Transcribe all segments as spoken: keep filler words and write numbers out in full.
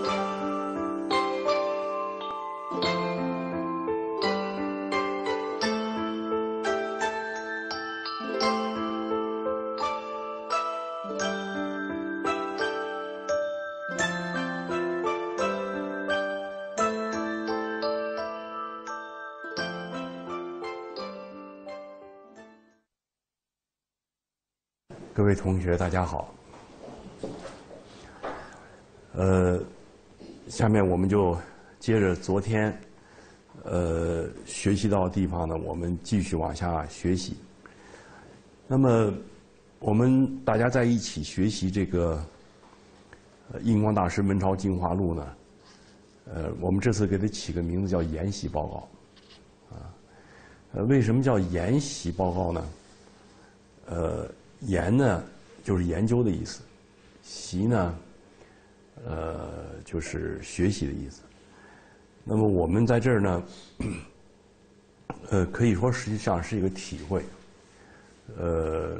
各位同学，大家好。呃，下面我们就接着昨天呃学习到的地方呢，我们继续往下学习。那么，我们大家在一起学习这个呃印光大师文钞精华录呢，呃，我们这次给它起个名字叫研习报告，啊，呃，为什么叫研习报告呢？呃。研呢，就是研究的意思；习呢，呃，就是学习的意思。那么我们在这儿呢，呃，可以说实际上是一个体会。呃，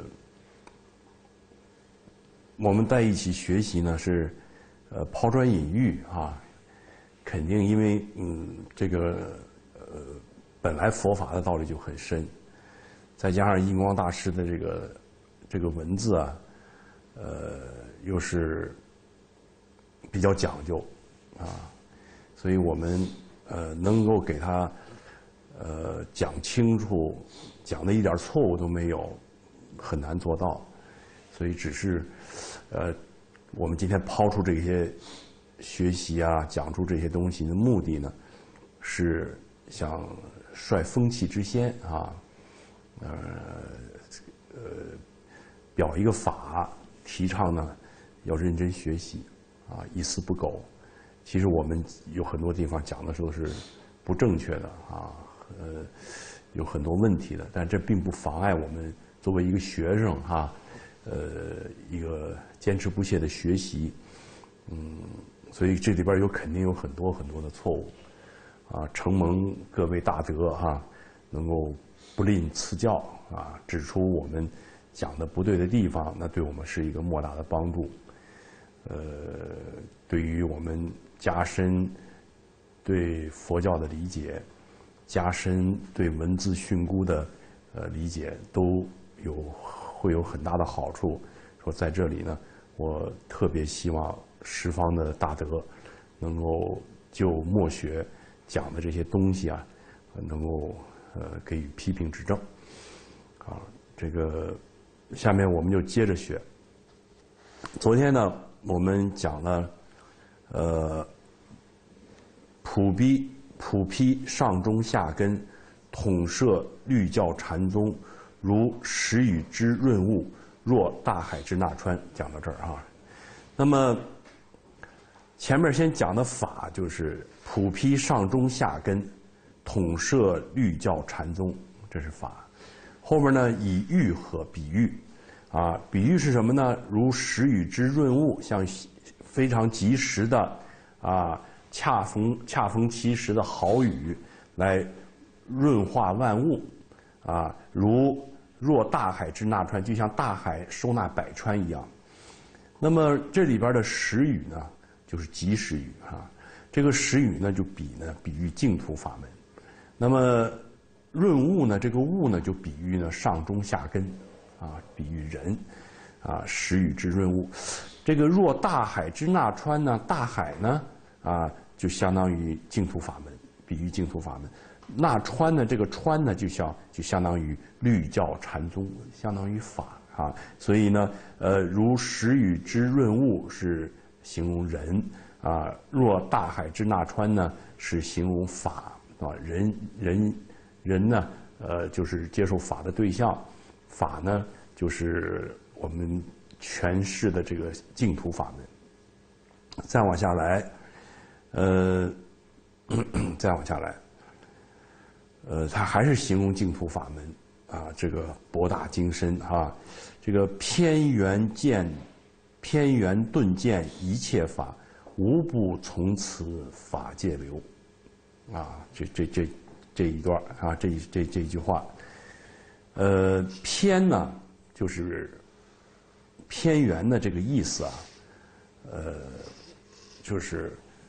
我们在一起学习呢，是呃抛砖引玉啊，肯定因为嗯这个呃本来佛法的道理就很深，再加上印光大师的这个。这个文字啊，呃，又是比较讲究啊，所以我们呃能够给他呃讲清楚，讲的一点错误都没有，很难做到。所以只是呃，我们今天抛出这些学习啊，讲出这些东西的目的呢，是想率风气之先啊，呃呃。表一个法，提倡呢要认真学习，啊，一丝不苟。其实我们有很多地方讲的时候是不正确的啊，呃，有很多问题的，但这并不妨碍我们作为一个学生哈，呃，一个坚持不懈的学习。嗯，所以这里边有肯定有很多很多的错误，啊，承蒙各位大德哈，能够不吝赐教啊，指出我们。讲的不对的地方，那对我们是一个莫大的帮助。呃，对于我们加深对佛教的理解，加深对文字训诂的呃理解，都有会有很大的好处。说在这里呢，我特别希望十方的大德能够就默学讲的这些东西啊，能够呃给予批评指正。啊，这个。下面我们就接着学。昨天呢，我们讲了，呃，普批普批上中下根，统摄律教禅宗，如时雨之润物，若大海之纳川。讲到这儿啊，那么前面先讲的法就是普批上中下根，统摄律教禅宗，这是法。后面呢，以喻和比喻，啊，比喻是什么呢？如时雨之润物，像非常及时的，啊，恰逢恰逢其时的好雨，来润化万物，啊，如若大海之纳川，就像大海收纳百川一样。那么这里边的时雨呢，就是及时雨啊。这个时雨呢，就比呢比喻净土法门。那么润物呢，这个物呢，就比喻呢上中下根，啊，比喻人，啊，时雨之润物。这个若大海之纳川呢，大海呢，啊，就相当于净土法门，比喻净土法门。纳川呢，这个川呢，就像就相当于律教禅宗，相当于法啊。所以呢，呃，如时雨之润物是形容人啊，若大海之纳川呢，是形容法啊。人人。人呢，呃，就是接受法的对象，法呢，就是我们诠释的这个净土法门。再往下来，呃，再往下来，呃，它还是形容净土法门啊，这个博大精深啊，这个偏圆见，偏圆顿见一切法，无不从此法界流，啊，这这这。这一段啊，这这这一句话，呃，偏呢就是偏圆的这个意思啊，呃，就是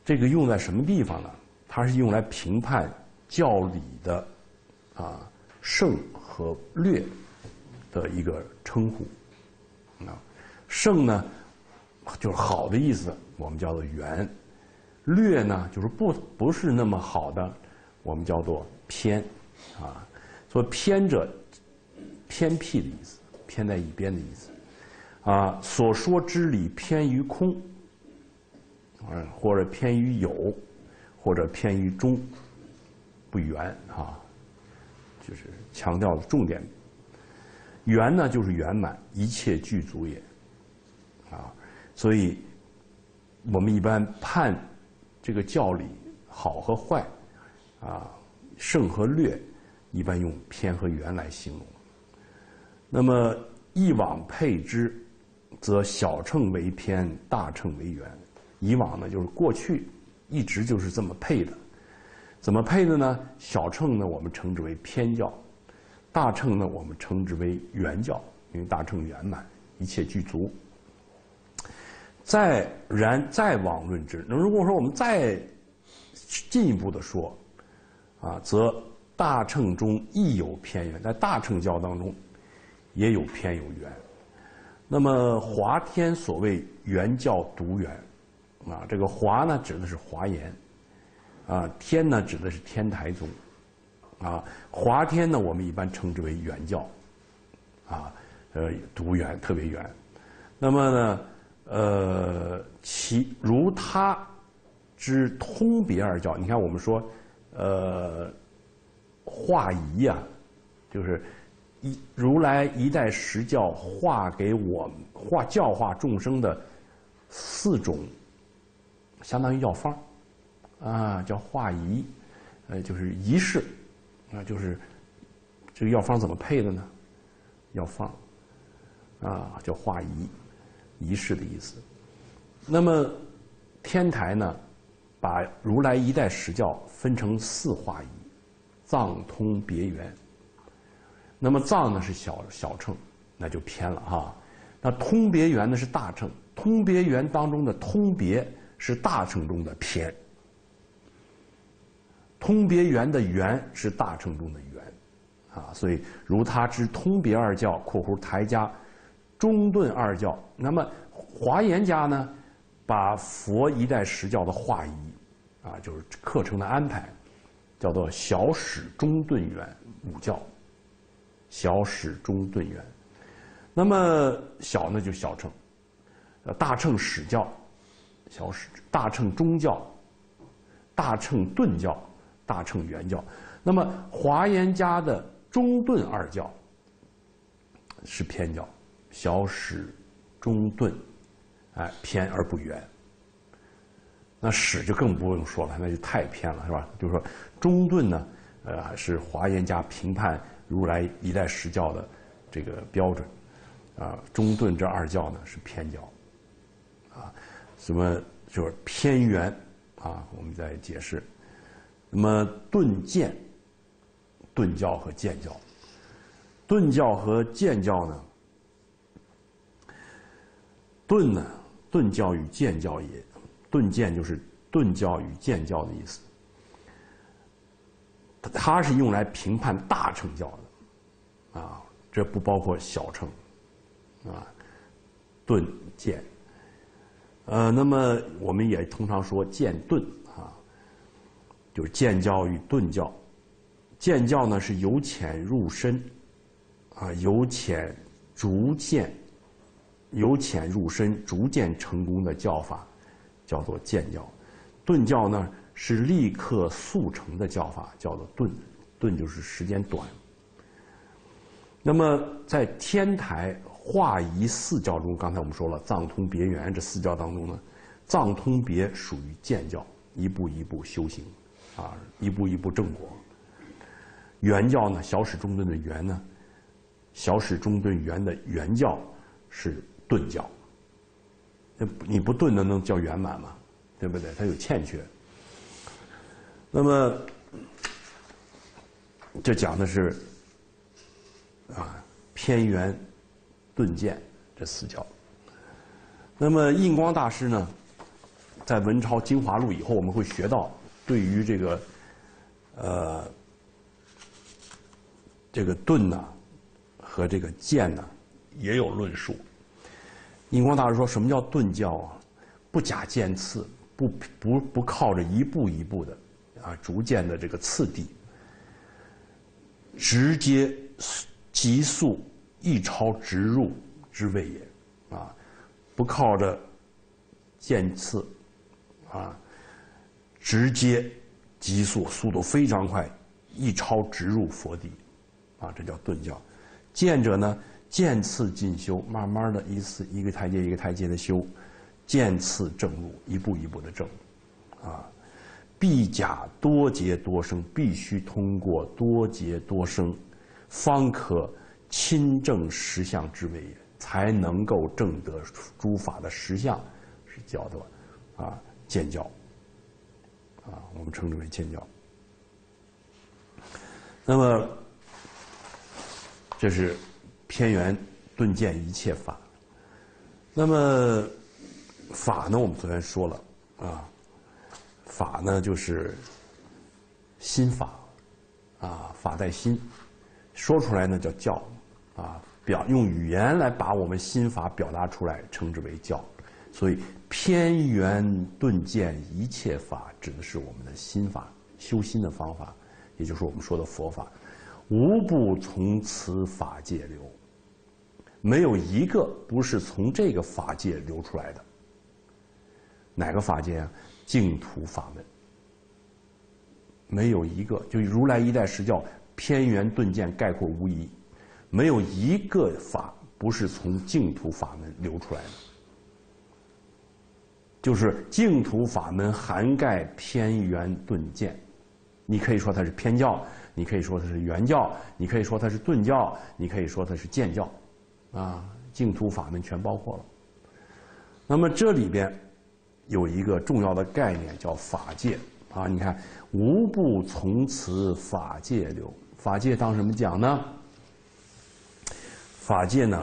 这个用在什么地方呢？它是用来评判教理的啊圣和略的一个称呼啊。圣呢就是好的意思，我们叫做圆；略呢就是不不是那么好的，我们叫做偏啊。所以偏者偏僻的意思，偏在一边的意思啊。所说之理偏于空，啊，或者偏于有，或者偏于中，不圆啊，就是强调的重点。圆呢就是圆满，一切具足也啊。所以我们一般判这个教理好和坏啊，胜和劣，一般用偏和圆来形容。那么以往配之，则小乘为偏，大乘为圆。以往呢，就是过去一直就是这么配的。怎么配的呢？小乘呢，我们称之为偏教；大乘呢，我们称之为圆教，因为大乘圆满，一切具足。再然再往论之，那如果说我们再进一步的说，啊，则大乘中亦有偏圆，在大乘教当中也有偏有圆。那么华天所谓圆教独圆，啊，这个华呢指的是华严，啊，天呢指的是天台宗，啊，华天呢我们一般称之为圆教，啊，呃，独圆特别圆。那么呢，呃，其如他之通别二教，你看我们说，呃，化仪啊，就是一如来一代十教化给我们化教化众生的四种，相当于药方，啊，叫化仪，呃，就是仪式，啊，就是这个药方怎么配的呢？药方，啊，叫化仪，仪式的意思。那么天台呢，把如来一代十教分成四化仪，藏通别圆。那么藏呢是小小乘，那就偏了哈。那通别圆呢是大乘，通别圆当中的通别是大乘中的偏，通别圆的圆是大乘中的圆，啊，所以如他之通别二教（括弧台家中顿二教），那么华严家呢，把佛一代十教的化仪，啊，就是课程的安排，叫做小始中顿圆五教。小始中顿圆，那么小呢就小乘，呃大乘始教，小始大乘中教，大乘顿教，大乘圆教。那么华严家的中顿二教是偏教，小始中顿，哎，偏而不圆。那始就更不用说了，那就太偏了，是吧？就是说中顿呢，呃，是华严家评判如来一代十教的这个标准，啊，中顿这二教呢是偏教，啊，什么就是偏圆，啊，我们再解释。那么顿渐，顿教和渐教，顿教和渐教呢，顿呢，顿教与渐教也，顿渐就是顿教与渐教的意思。它是用来评判大乘教的，啊，这不包括小乘，啊，顿渐，呃，那么我们也通常说渐顿啊，就是渐教与顿教。渐教呢是由浅入深，啊，由浅逐渐，由浅入深，逐渐成功的教法，叫做渐教。顿教呢是立刻速成的教法，叫做顿，顿就是时间短。那么在天台化仪四教中，刚才我们说了藏通别圆这四教当中呢，藏通别属于渐教，一步一步修行，啊，一步一步正果。圆教呢，小始中顿的圆呢，小始中顿圆的圆教是顿教。那你不顿的能叫圆满吗？对不对？它有欠缺。那么，这讲的是啊偏圆、顿渐这四教。那么印光大师呢， 在文钞精华录以后，我们会学到对于这个呃这个盾呐、啊、和这个剑呐、啊、也有论述。印光大师说什么叫盾教啊？不假剑刺，不不不靠着一步一步的啊逐渐的这个次第，直接急速一超直入之谓也啊，不靠着剑刺啊，直接急速，速度非常快，一超直入佛地啊，这叫顿教。剑者呢，渐次进修，慢慢的一次一个台阶一个台阶的修，渐次正入，一步一步的正啊。必假多劫多生，必须通过多劫多生，方可亲证实相之谓也，才能够证得诸法的实相，是叫做啊见教啊，我们称之为见教。那么这是偏圆顿见一切法。那么法呢，我们昨天说了啊。法呢，就是心法，啊，法在心，说出来呢叫教，啊，表用语言来把我们心法表达出来，称之为教。所以偏圆顿见一切法，指的是我们的心法，修心的方法，也就是我们说的佛法，无不从此法界流，没有一个不是从这个法界流出来的。哪个法界啊？净土法门，没有一个，就如来一代实教偏圆顿见概括无疑，没有一个法不是从净土法门流出来的。就是净土法门涵盖偏圆顿见，你可以说它是偏教，你可以说它是圆教，你可以说它是顿教，你可以说它是渐教，啊，净土法门全包括了。那么这里边有一个重要的概念叫法界啊，你看无不从此法界流，法界当什么讲呢？法界呢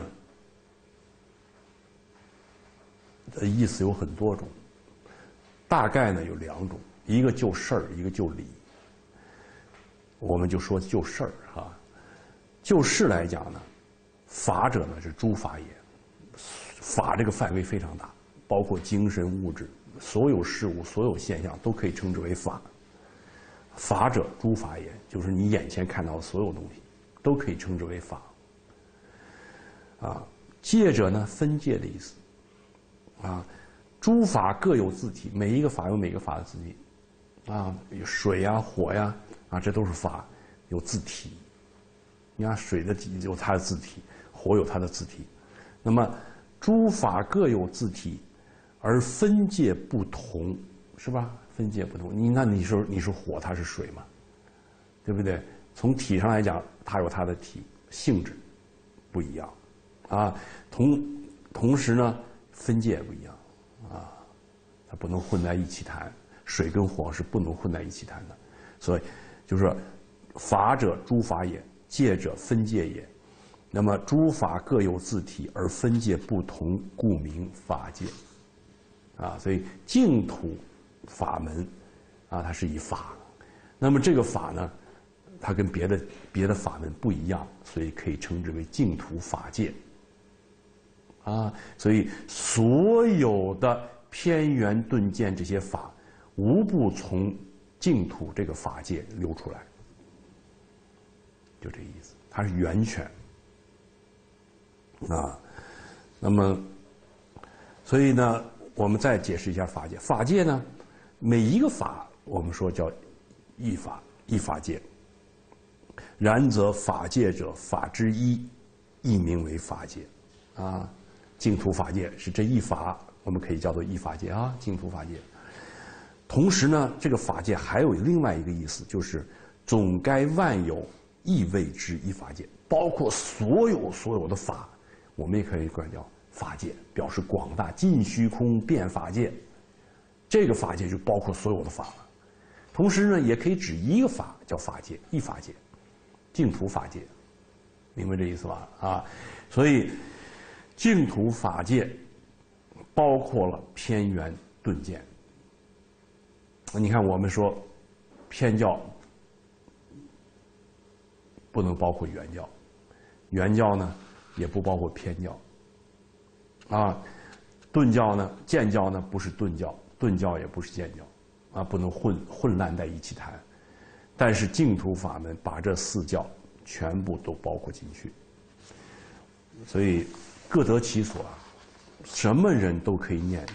的意思有很多种，大概呢有两种，一个就事儿，一个就理。我们就说就事儿哈，就事来讲呢，法者呢是诸法也，法这个范围非常大。包括精神、物质，所有事物、所有现象都可以称之为法。法者，诸法也，就是你眼前看到的所有东西，都可以称之为法。啊，界者呢，分界的意思。啊，诸法各有自体，每一个法有每个法的自体。啊，水呀、火呀，啊，这都是法，有自体。你看水的体有它的自体，火有它的自体。那么诸法各有自体。而分界不同，是吧？分界不同，你那你说你是火，它是水嘛，对不对？从体上来讲，它有它的体性质不一样，啊，同同时呢，分界也不一样，啊，它不能混在一起谈，水跟火是不能混在一起谈的，所以就是说，法者诸法也，界者分界也。那么诸法各有自体，而分界不同，故名法界。啊，所以净土法门啊，它是以法，那么这个法呢，它跟别的别的法门不一样，所以可以称之为净土法界。啊，所以所有的偏圆顿见这些法，无不从净土这个法界流出来，就这意思，它是源泉。啊，那么，所以呢。我们再解释一下法界。法界呢，每一个法我们说叫一法，一法界。然则法界者，法之一，亦名为法界。啊，净土法界是这一法，我们可以叫做一法界啊，净土法界。同时呢，这个法界还有另外一个意思，就是总该万有亦谓之一法界，包括所有所有的法，我们也可以管叫法界，表示广大，尽虚空遍法界。这个法界就包括所有的法了。同时呢，也可以指一个法，叫法界，一法界，净土法界，明白这意思吧？啊，所以净土法界包括了偏圆顿见你看我们说偏教不能包括原教，原教呢也不包括偏教。啊，顿教呢，渐教呢不是顿教，顿教也不是渐教，啊，不能混混烂在一起谈。但是净土法门把这四教全部都包括进去，所以各得其所，什么人都可以念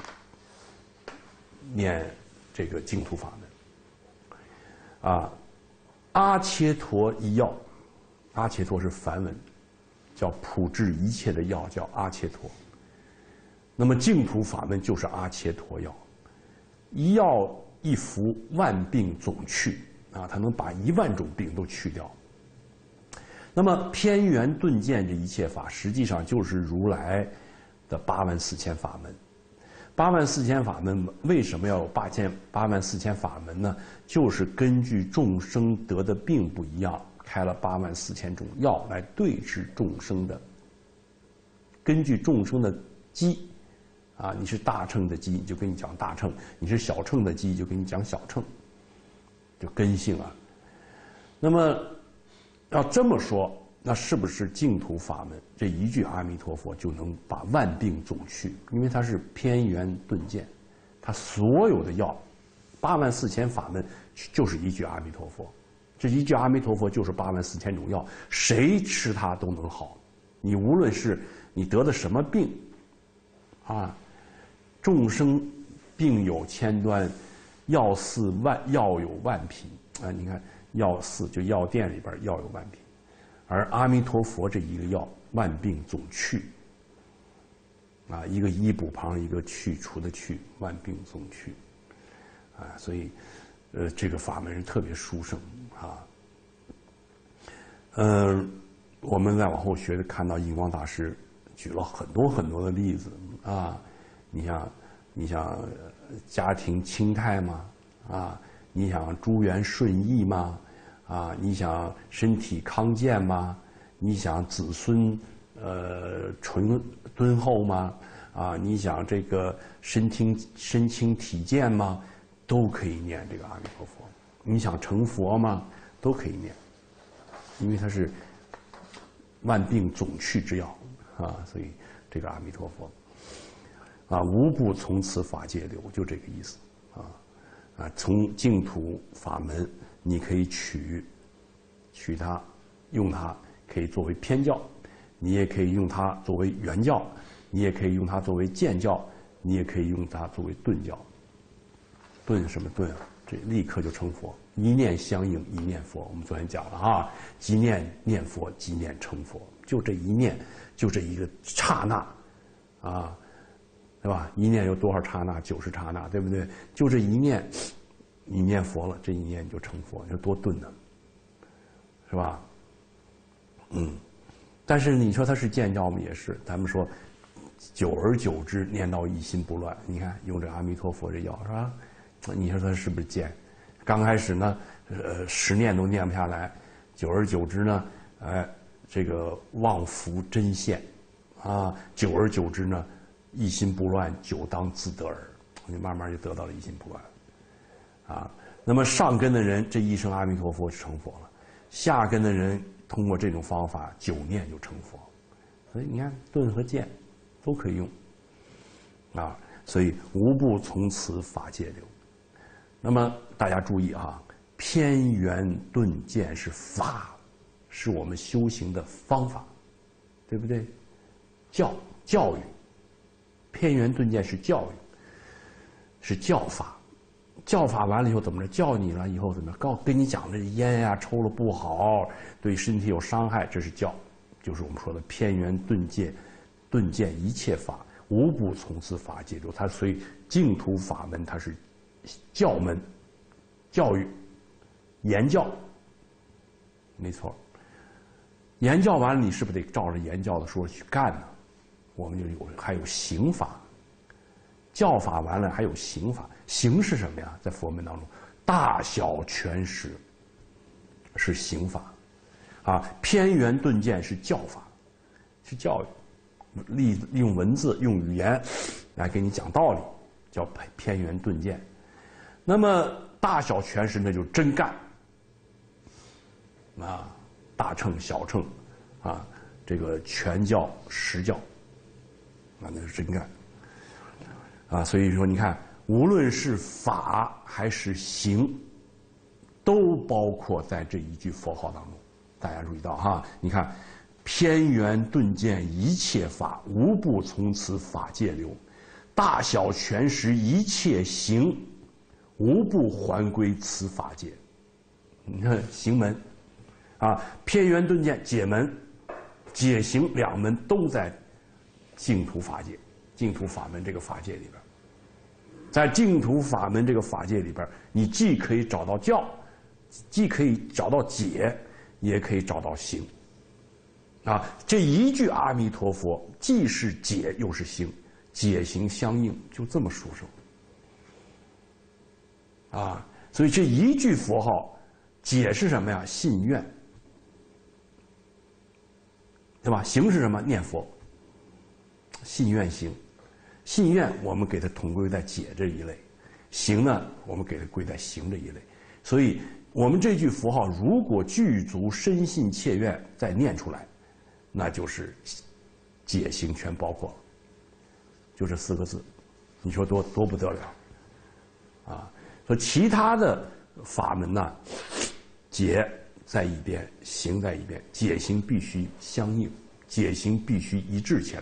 念这个净土法门。啊，阿切陀一药，阿切陀是梵文，叫普治一切的药，叫阿切陀。那么净土法门就是阿切陀药，一药一服，万病总去啊，它能把一万种病都去掉。那么偏圆顿渐这一切法，实际上就是如来的八万四千法门。八万四千法门为什么要有八千八万四千法门呢？就是根据众生得的病不一样，开了八万四千种药来对治众生的，根据众生的机。啊，你是大乘的机，就跟你讲大乘；你是小乘的机，就跟你讲小乘，就根性啊。那么要这么说，那是不是净土法门这一句阿弥陀佛就能把万病总去？因为它是偏圆顿渐，它所有的药，八万四千法门就是一句阿弥陀佛，这一句阿弥陀佛就是八万四千种药，谁吃它都能好。你无论是你得的什么病，啊。众生病有千端，药似万药有万品啊！你看药似就药店里边药有万品，而阿弥陀佛这一个药，万病总去。啊，一个医补旁一个去除的去，万病总去。啊，所以，呃，这个法门是特别殊胜啊。嗯、呃，我们再往后学，看到印光大师举了很多很多的例子啊。你像，你想家庭清泰吗？啊，你想诸缘顺意吗？啊，你想身体康健吗？你想子孙呃纯敦厚吗？啊，你想这个身轻身轻体健吗？都可以念这个阿弥陀佛。你想成佛吗？都可以念，因为它是万病总去之药啊，所以这个阿弥陀佛。啊，无不从此法界流，就这个意思，啊，啊，从净土法门，你可以取，取它，用它可以作为偏教，你也可以用它作为原教，你也可以用它作为渐教，你也可以用它作为顿教。顿什么顿啊？这立刻就成佛，一念相应，一念佛。我们昨天讲了啊，即念念佛，即念成佛，就这一念，就这一个刹那，啊。对吧？一念有多少刹那？九十刹那，对不对？就这一念，你念佛了，这一念你就成佛，有多顿呢？是吧？嗯。但是你说它是渐教吗？也是。咱们说，久而久之，念到一心不乱。你看，用这阿弥陀佛这药是吧？你说它是不是渐？刚开始呢，呃，十念都念不下来，久而久之呢，哎，这个妄福真现，啊，久而久之呢。一心不乱，久当自得耳。你慢慢就得到了一心不乱，啊。那么上根的人，这一声阿弥陀佛就成佛了；下根的人，通过这种方法，九念就成佛。所以你看，顿和渐都可以用，啊。所以无不从此法界流。那么大家注意啊，偏圆顿渐是法，是我们修行的方法，对不对？教教育。偏圆顿渐是教育，是教法，教法完了以后怎么着？教你了以后怎么着？告跟你讲这烟呀、抽了不好，对身体有伤害，这是教，就是我们说的偏圆顿渐，顿渐一切法无不从此法界流。它所以净土法门它是教门，教育，言教，没错。言教完了，你是不是得照着言教的说去干呢？我们就有还有刑法，教法完了还有刑法。刑是什么呀？在佛门当中，大小全施是刑法，啊，偏圆顿渐是教法，是教育，利用文字用语言来给你讲道理，叫偏圆顿渐。那么大小全实那就是真干。啊，大乘、小乘，啊，这个全教、实教，啊，那是真干。啊，所以说你看，无论是法还是行，都包括在这一句佛号当中。大家注意到哈，你看，偏圆顿渐一切法，无不从此法界流；大小全实一切行，无不还归此法界。你看行门，啊，偏圆顿渐解门、解行两门都在净土法界、净土法门这个法界里边。在净土法门这个法界里边，你既可以找到教，既可以找到解，也可以找到行。啊，这一句阿弥陀佛，既是解又是行，解行相应，就这么殊胜。啊，所以这一句佛号，解是什么呀？信愿，对吧？行是什么？念佛。信愿行。信愿我们给它统归在解这一类，行呢我们给它归在行这一类。所以我们这句佛号如果具足深信切愿再念出来，那就是解行全包括了，就这四个字，你说多多不得了啊！说其他的法门呢，解在一边，行在一边，解行必须相应，解行必须一致起来。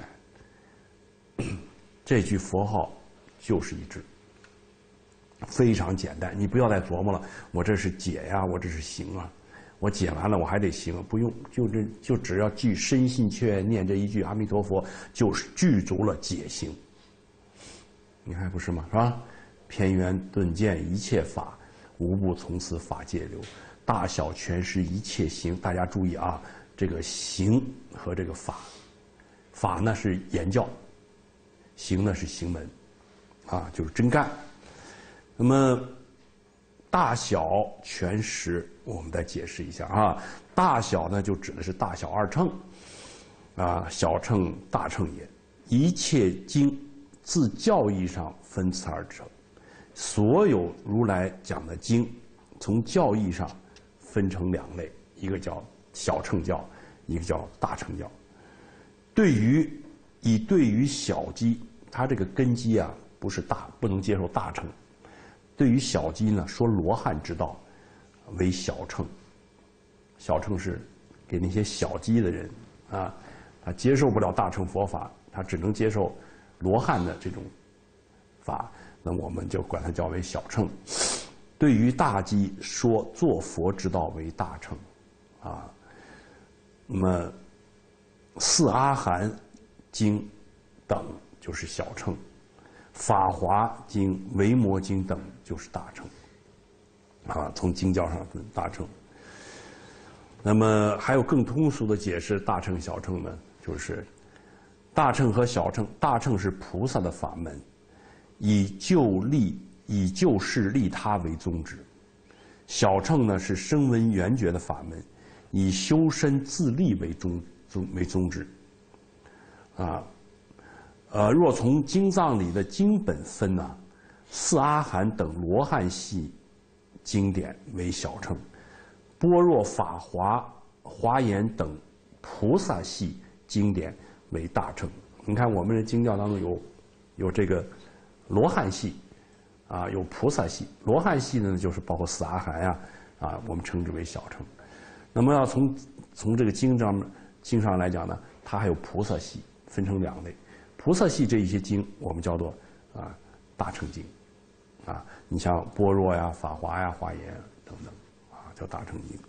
这句佛号就是一致，非常简单，你不要再琢磨了。我这是解呀，我这是行啊，我解完了我还得行，不用，就这就只要具深信切愿念这一句阿弥陀佛，就是具足了解行。你看不是吗？是吧？偏圆顿渐一切法，无不从此法界流；大小全实一切行。大家注意啊，这个行和这个法，法呢是言教。行呢是行门，啊，就是真干。那么大小全实，我们再解释一下啊。大小呢就指的是大小二乘，啊，小乘大乘也。一切经自教义上分此而成，所有如来讲的经，从教义上分成两类，一个叫小乘教，一个叫大乘教。对于以对于小机，它这个根基啊不是大，不能接受大乘。对于小机呢，说罗汉之道为小乘。小乘是给那些小机的人啊，他接受不了大乘佛法，他只能接受罗汉的这种法，那我们就管它叫为小乘。对于大机说做佛之道为大乘，啊，那么四阿含经等就是小乘，法华经、维摩经等就是大乘，啊，从经教上分大乘。那么还有更通俗的解释，大乘小乘呢，就是大乘和小乘，大乘是菩萨的法门，以救利、以救世利他为宗旨；小乘呢是声闻缘觉的法门，以修身自利为宗宗为宗旨。啊。呃，若从经藏里的经本分呢、啊，四阿含等罗汉系经典为小乘，般若法华华严等菩萨系经典为大乘。你看我们的经教当中有有这个罗汉系，啊，有菩萨系。罗汉系呢，就是包括四阿含呀，啊，我们称之为小乘。那么要从从这个经上经上来讲呢，它还有菩萨系，分成两类。菩萨系这一些经，我们叫做啊大乘经，啊，你像般若呀、法华呀、华严等等，啊，叫大乘经。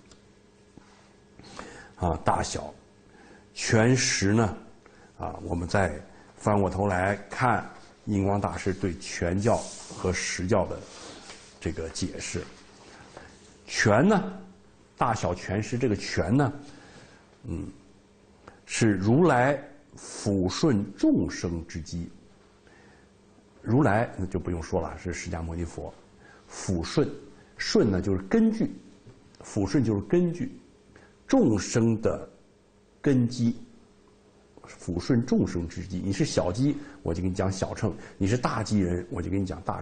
啊，大小全实呢，啊，我们再翻过头来看印光大师对全教和实教的这个解释。全呢，大小全实，这个全呢，嗯，是如来抚顺众生之机。如来那就不用说了，是释迦牟尼佛。抚顺，顺呢就是根据，抚顺就是根据众生的根基，抚顺众生之机。你是小机，我就给你讲小乘；你是大机人，我就给你讲大乘。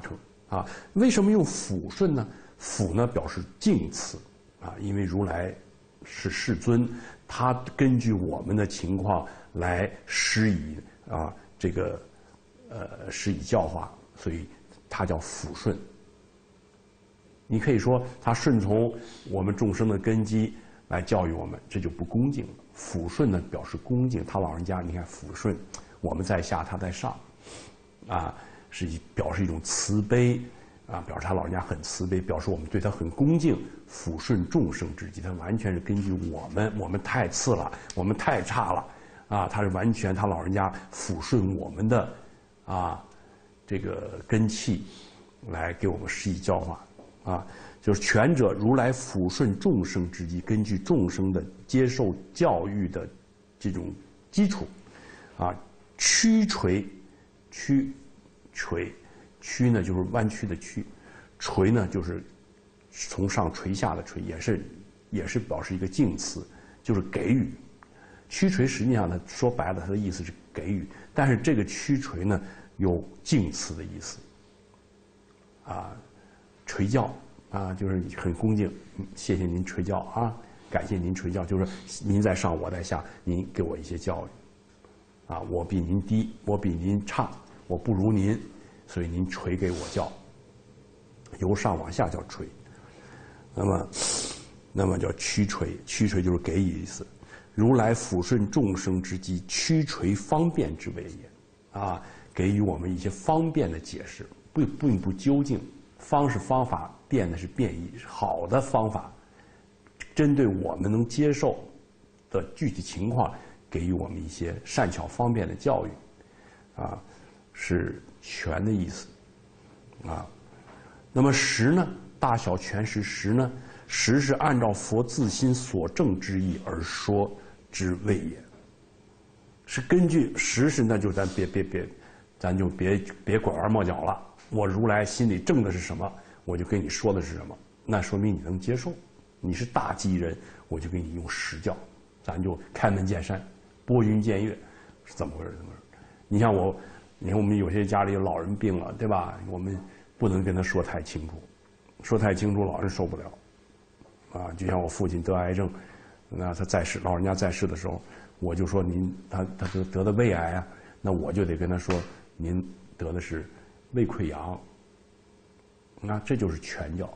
啊，为什么用抚顺呢？抚呢表示敬辞，啊，因为如来是世尊，他根据我们的情况来施以啊这个呃施以教化，所以他叫抚顺。你可以说他顺从我们众生的根基来教育我们，这就不恭敬了。抚顺呢表示恭敬，他老人家你看抚顺，我们在下，他在上，啊，是以表示一种慈悲。啊，表示他老人家很慈悲，表示我们对他很恭敬，抚顺众生之急。他完全是根据我们，我们太次了，我们太差了，啊，他是完全他老人家抚顺我们的，啊，这个根器，来给我们施以教化，啊，就是权者如来抚顺众生之急，根据众生的接受教育的这种基础，啊，曲垂，曲垂。曲呢就是弯曲的曲，垂呢就是从上垂下的垂，也是也是表示一个敬词，就是给予。曲垂实际上呢说白了，它的意思是给予，但是这个曲垂呢有敬词的意思。啊，垂教啊，就是很恭敬，谢谢您垂教啊，感谢您垂教，就是您在上，我在下，您给我一些教育。啊，我比您低，我比您差，我不如您。所以您垂给我教，由上往下叫垂，那么，那么叫曲垂，曲垂就是给予意思。如来抚顺众生之急，曲垂方便之谓也。啊，给予我们一些方便的解释，不并不究竟。方是方法，变的是变异，好的方法，针对我们能接受的具体情况，给予我们一些善巧方便的教育，啊，是权的意思，啊，那么实呢？大小全实实呢？实是按照佛自心所证之意而说之谓也。是根据实是，那就咱别别别，咱就别别拐弯抹角了。我如来心里证的是什么，我就跟你说的是什么，那说明你能接受。你是大机人，我就给你用实教，咱就开门见山，拨云见月，是怎么回事？怎么回事？你像我。你看，我们有些家里有老人病了，对吧？我们不能跟他说太清楚，说太清楚，老人受不了。啊，就像我父亲得癌症，那他在世，老人家在世的时候，我就说您，他他得得的胃癌啊，那我就得跟他说，您得的是胃溃疡。那这就是全教，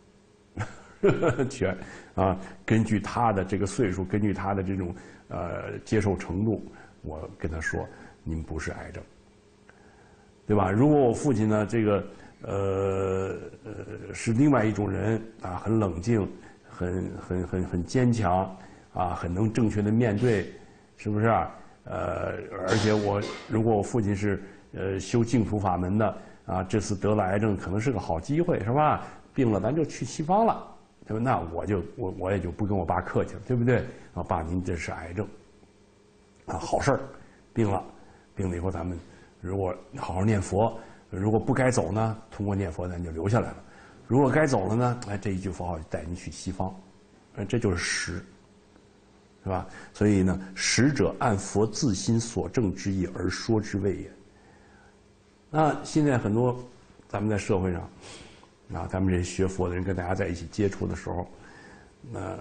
全啊，根据他的这个岁数，根据他的这种呃接受程度，我跟他说，您不是癌症。对吧？如果我父亲呢，这个呃呃是另外一种人啊，很冷静，很很很很坚强啊，很能正确的面对，是不是啊？呃，而且我如果我父亲是呃修净土法门的啊，这次得了癌症，可能是个好机会，是吧？病了咱就去西方了，对吧？那我就我我也就不跟我爸客气了，对不对？啊，爸您这是癌症啊，好事儿，病了，病了以后咱们。如果好好念佛，如果不该走呢，通过念佛咱就留下来了；如果该走了呢，哎，这一句佛号就带你去西方，哎，这就是实，是吧？所以呢，实者按佛自心所证之意而说之谓也。那现在很多咱们在社会上，啊，咱们这些学佛的人跟大家在一起接触的时候，那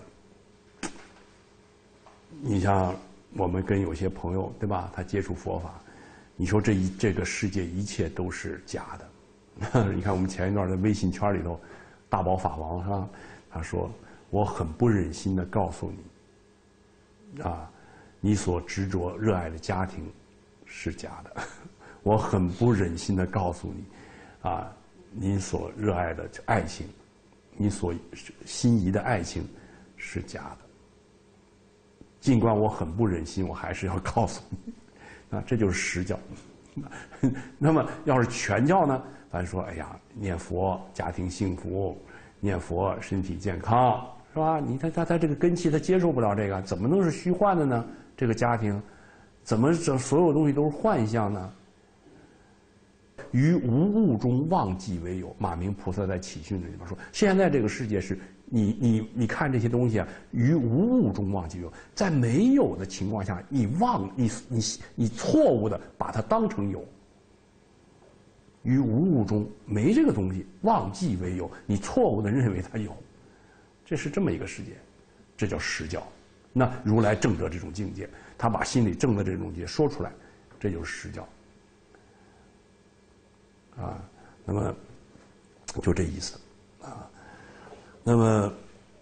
你像我们跟有些朋友，对吧？他接触佛法。你说这一这个世界一切都是假的，你看我们前一段在微信圈里头，大宝法王是吧？他说我很不忍心的告诉你，啊，你所执着热爱的家庭是假的，我很不忍心的告诉你，啊，你所热爱的爱情，你所心仪的爱情是假的。尽管我很不忍心，我还是要告诉你。啊，这就是实教。那么要是全教呢？咱说，哎呀，念佛家庭幸福，念佛身体健康，是吧？你他他他这个根器他接受不了这个，怎么能是虚幻的呢？这个家庭，怎么这所有东西都是幻象呢？于无物中忘记为有。马明菩萨在启训的地方说，现在这个世界是你你你看这些东西啊，于无物中忘记有，在没有的情况下，你忘你你你错误的把它当成有。于无物物中没这个东西，忘记为有，你错误的认为它有，这是这么一个世界，这叫实教。那如来证得这种境界，他把心里证的这种境界说出来，这就是实教。啊，那么就这意思啊。那么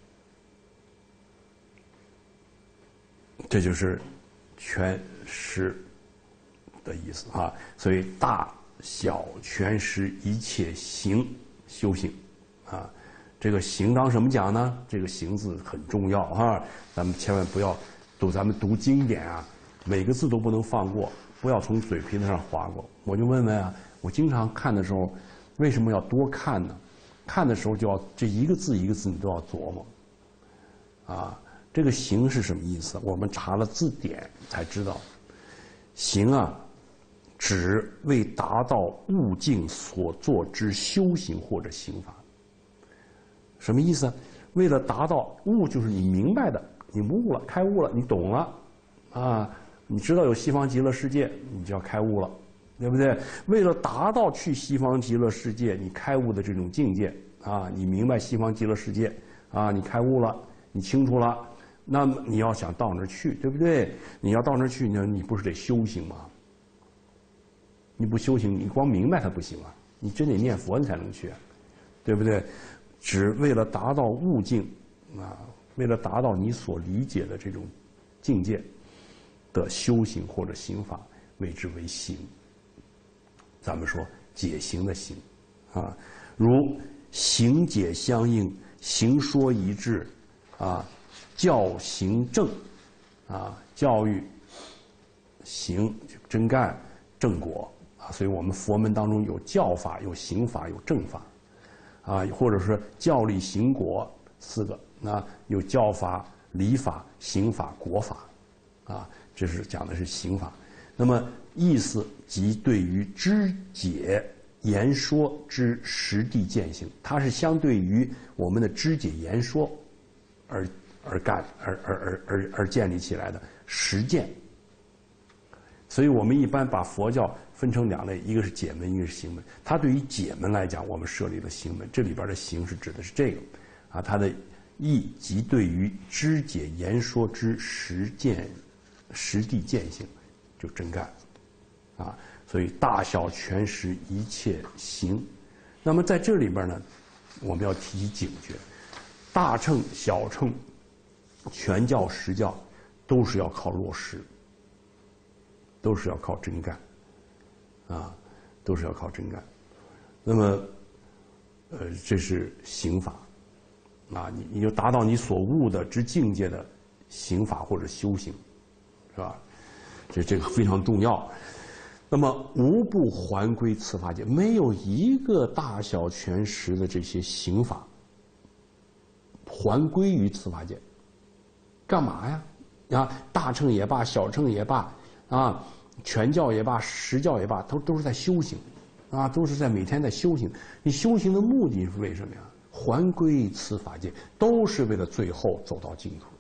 这就是全实的意思啊。所以大小全实一切行修行啊。这个行当什么讲呢？这个行字很重要啊，咱们千万不要读，咱们读经典啊，每个字都不能放过，不要从嘴皮子上划过。我就问问啊，我经常看的时候，为什么要多看呢？看的时候就要这一个字一个字你都要琢磨啊。这个行是什么意思？我们查了字典才知道，行啊，指为达到悟境所做之修行或者行法。什么意思？为了达到悟，就是你明白的，你悟了，开悟了，你懂了，啊，你知道有西方极乐世界，你就要开悟了，对不对？为了达到去西方极乐世界，你开悟的这种境界啊，你明白西方极乐世界啊，你开悟了，你清楚了，那么你要想到那儿去，对不对？你要到那儿去呢，你不是得修行吗？你不修行，你光明白它不行啊，你真得念佛你才能去，对不对？只为了达到悟境啊，为了达到你所理解的这种境界的修行或者行法，谓之为行。咱们说解行的行啊，如行解相应，行说一致啊，教行正啊，教育行真干正果啊，所以我们佛门当中有教法、有行法、有正法。啊，或者说教理行果四个，那有教法、理法、行法、果法，啊，这是讲的是行法。那么意思即对于知解言说之实地践行，它是相对于我们的知解言说而而干而而而而而建立起来的实践。所以我们一般把佛教分成两类，一个是解门，一个是行门。它对于解门来讲，我们设立了行门，这里边的行是指的是这个，啊，它的意即对于知解言说之实践、实地践行，就真干，啊，所以大小全实一切行。那么在这里边呢，我们要提起警觉，大乘、小乘、全教、实教，都是要靠落实。都是要靠真干，啊，都是要靠真干。那么，呃，这是行法，啊，你你就达到你所悟的之境界的行法或者修行，是吧？这这个非常重要。那么无不还归此法界，没有一个大小全实的这些行法还归于此法界，干嘛呀？啊，大乘也罢，小乘也罢。啊，全教也罢，实教也罢，都都是在修行，啊，都是在每天在修行。你修行的目的是为什么呀？还归此法界，都是为了最后走到净土。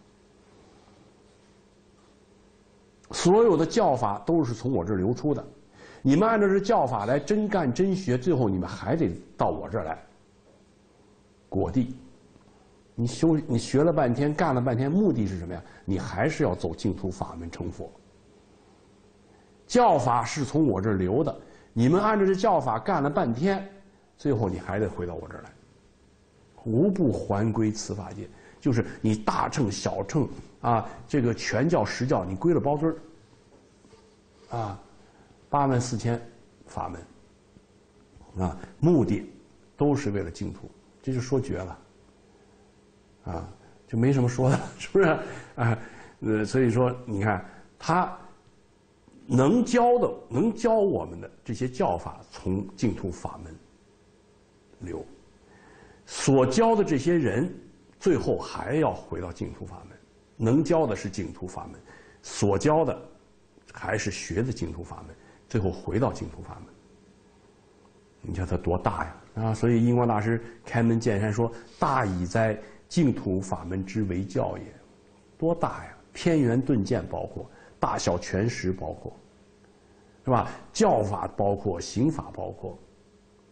所有的教法都是从我这儿流出的，你们按照这教法来真干真学，最后你们还得到我这儿来果地。你修你学了半天，干了半天，目的是什么呀？你还是要走净土法门成佛。教法是从我这儿流的，你们按照这教法干了半天，最后你还得回到我这儿来，无不还归此法界。就是你大乘、小乘啊，这个全教、实教，你归了包堆儿，啊，八万四千法门，啊，目的都是为了净土，这就说绝了，啊，就没什么说的，是不是？啊，呃，所以说你看他。能教的、能教我们的这些教法，从净土法门流；所教的这些人，最后还要回到净土法门。能教的是净土法门，所教的还是学的净土法门，最后回到净土法门。你看它多大呀！啊，所以印光大师开门见山说：“大以在净土法门之为教也。”多大呀！偏圆顿渐包括。大小全实包括，是吧？教法包括，行法包括，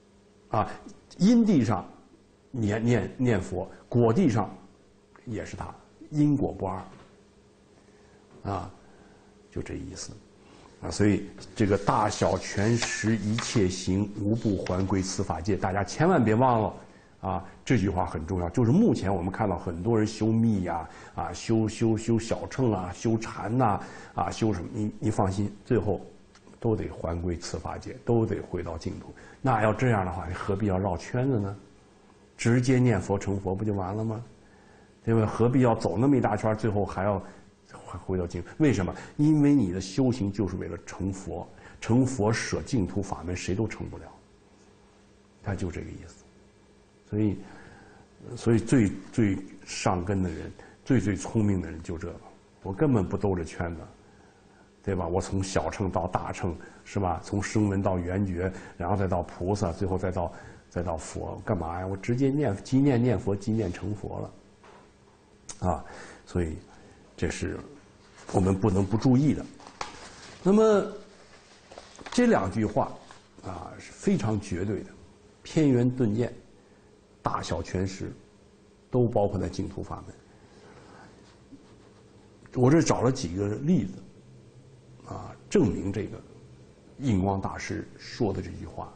啊，因地上念念念佛，果地上也是他，因果不二。啊，就这意思。啊，所以这个大小全实一切行，无不还归此法界。大家千万别忘了啊，这句话很重要。就是目前我们看到很多人修密呀、啊，啊，修修修小乘啊，修禅呐、啊，啊，修什么？你你放心，最后都得还归此法界，都得回到净土。那要这样的话，你何必要绕圈子呢？直接念佛成佛不就完了吗？对吧？何必要走那么一大圈，最后还要回到净土？为什么？因为你的修行就是为了成佛，成佛舍净土法门，谁都成不了。他就这个意思。所以，所以最最上根的人，最最聪明的人就这个，我根本不兜着圈子，对吧？我从小乘到大乘，是吧？从声闻到缘觉，然后再到菩萨，最后再到再到佛，干嘛呀？我直接念即念念佛，即念成佛了，啊！所以这是我们不能不注意的。那么这两句话啊是非常绝对的，偏圆顿渐，大小全实，都包括在净土法门。我这找了几个例子啊，证明这个印光大师说的这句话。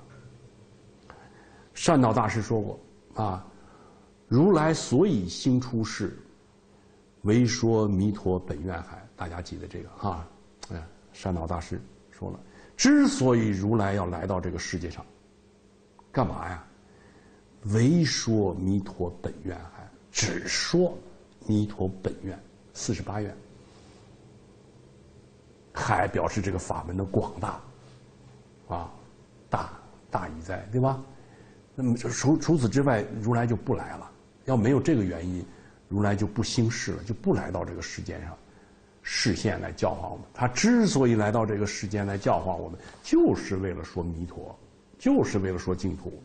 善导大师说过啊，如来所以兴出世，为说弥陀本愿海。大家记得这个哈，哎，善导大师说了，之所以如来要来到这个世界上，干嘛呀？为说弥陀本愿海，只说弥陀本愿，四十八愿。海表示这个法门的广大，啊，大大义在，对吧？那么除除此之外，如来就不来了。要没有这个原因，如来就不兴世了，就不来到这个世间上示现来教化我们。他之所以来到这个世间来教化我们，就是为了说弥陀，就是为了说净土。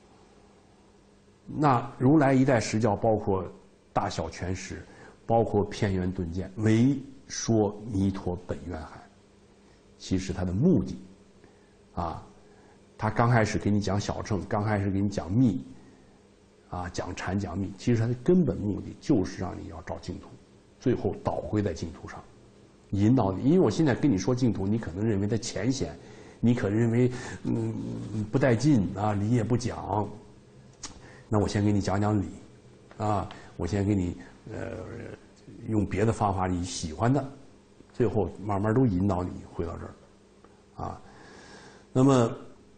那如来一代实教包括大小全实，包括偏圆顿渐，为说弥陀本愿海。其实他的目的，啊，他刚开始给你讲小乘，刚开始给你讲密，啊，讲禅讲密，其实他的根本目的就是让你要找净土，最后导回在净土上，引导你。因为我现在跟你说净土，你可能认为它浅显，你可能认为嗯不带劲啊，理也不讲。那我先给你讲讲理，啊，我先给你呃用别的方法你喜欢的，最后慢慢都引导你回到这儿，啊，那么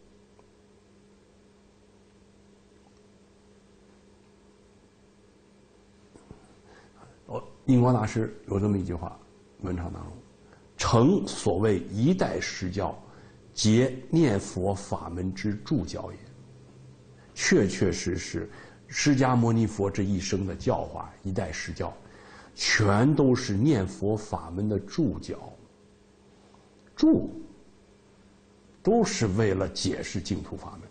哦，印光大师有这么一句话，文章当中，诚所谓一代实教，皆念佛法门之助教也。确确实实，释迦牟尼佛这一生的教化，一代实教，全都是念佛法门的助教。助，都是为了解释净土法门。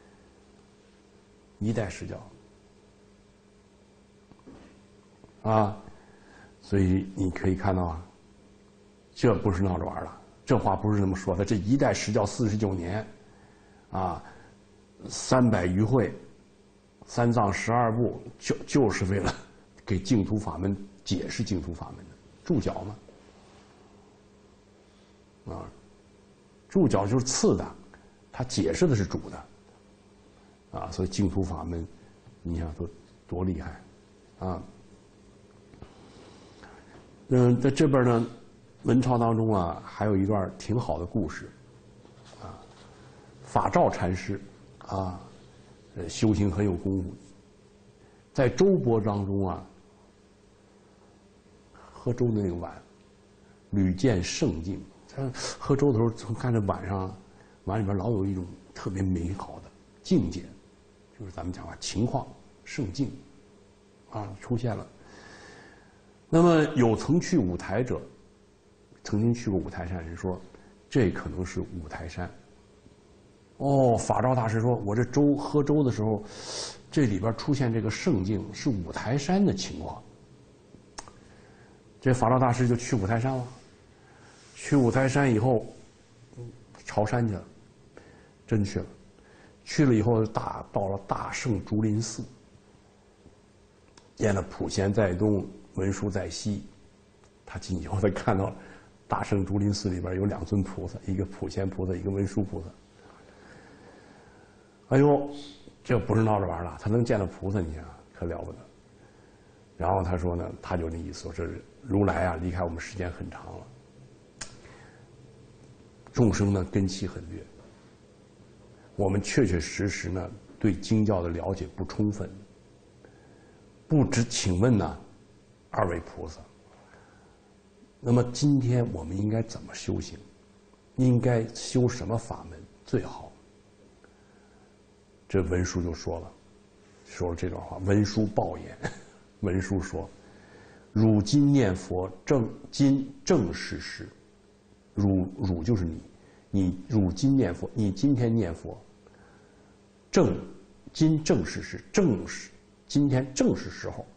一代实教，啊，所以你可以看到啊，这不是闹着玩了，这话不是这么说的。这一代实教四十九年，啊。三百余会，三藏十二部，就就是为了给净土法门解释净土法门的注脚嘛，啊，注脚就是次的，他解释的是主的，啊，所以净土法门，你想多多厉害，啊，嗯，在这边呢，文钞当中啊，还有一段挺好的故事，啊，法照禅师。啊，呃，修行很有功夫，在粥钵当中啊，喝粥的那个碗，屡见胜境。他喝粥的时候，从看着碗上，碗里边老有一种特别美好的境界，就是咱们讲啊，情况胜境，啊，出现了。那么有曾去五台者，曾经去过五台山人说，这可能是五台山。哦，法照大师说，我这粥喝粥的时候，这里边出现这个圣境是五台山的情况。这法照大师就去五台山了。去五台山以后，朝山去了，真去了。 去了以后，大到了大圣竹林寺，见了普贤在东，文殊在西。他进去后，他看到大圣竹林寺里边有两尊菩萨，一个普贤菩萨，一个文殊菩萨。哎呦，这不是闹着玩了，他能见到菩萨，你想可了不得。然后他说呢，他就那意思，说是如来啊，离开我们时间很长了，众生呢根器很劣，我们确确实实呢对经教的了解不充分。不知，请问呢，二位菩萨，那么今天我们应该怎么修行？应该修什么法门最好？这文殊就说了，说了这段话。文殊报言，文殊说：“汝今念佛正今正是时，汝汝就是你，你汝今念佛，你今天念佛，正今正是时，正是今天正是时候。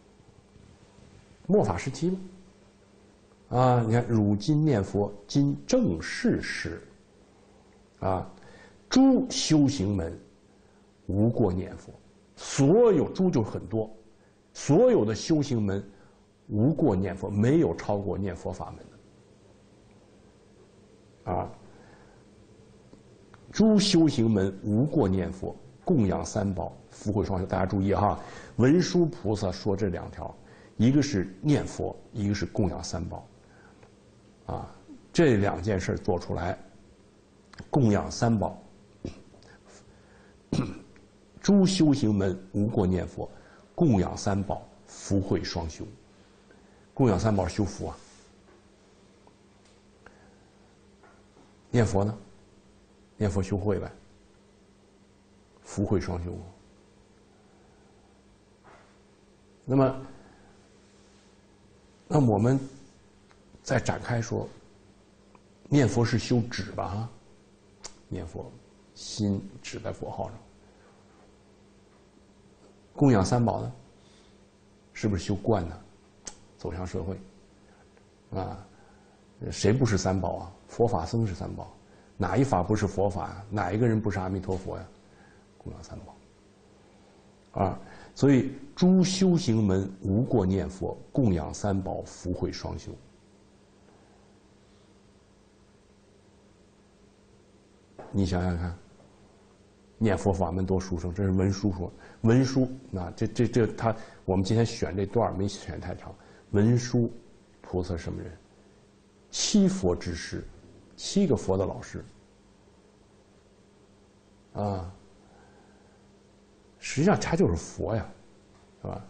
末法时期吗？啊，你看汝今念佛，今正是时。啊，诸修行门无过念佛，所有诸就很多。”所有的修行门无过念佛，没有超过念佛法门的。啊，诸修行门无过念佛，供养三宝，福慧双修。大家注意哈，文殊菩萨说这两条，一个是念佛，一个是供养三宝。啊，这两件事做出来，供养三宝，诸修行门无过念佛。供养三宝，福慧双修。供养三宝修福啊。念佛呢？念佛修慧呗。福慧双修。那么，那我们再展开说，念佛是修止吧？哈，念佛，心止在佛号上。供养三宝呢，是不是修观呢？走向社会，啊，谁不是三宝啊？佛法僧是三宝，哪一法不是佛法呀？哪一个人不是阿弥陀佛呀？供养三宝，啊，所以诸修行门无过念佛，供养三宝，福慧双修。你想想看。念佛法门多殊胜，这是文殊说。文殊啊，这这这他，我们今天选这段没选太长。文殊菩萨什么人？七佛之师，七个佛的老师。啊，实际上他就是佛呀，是吧？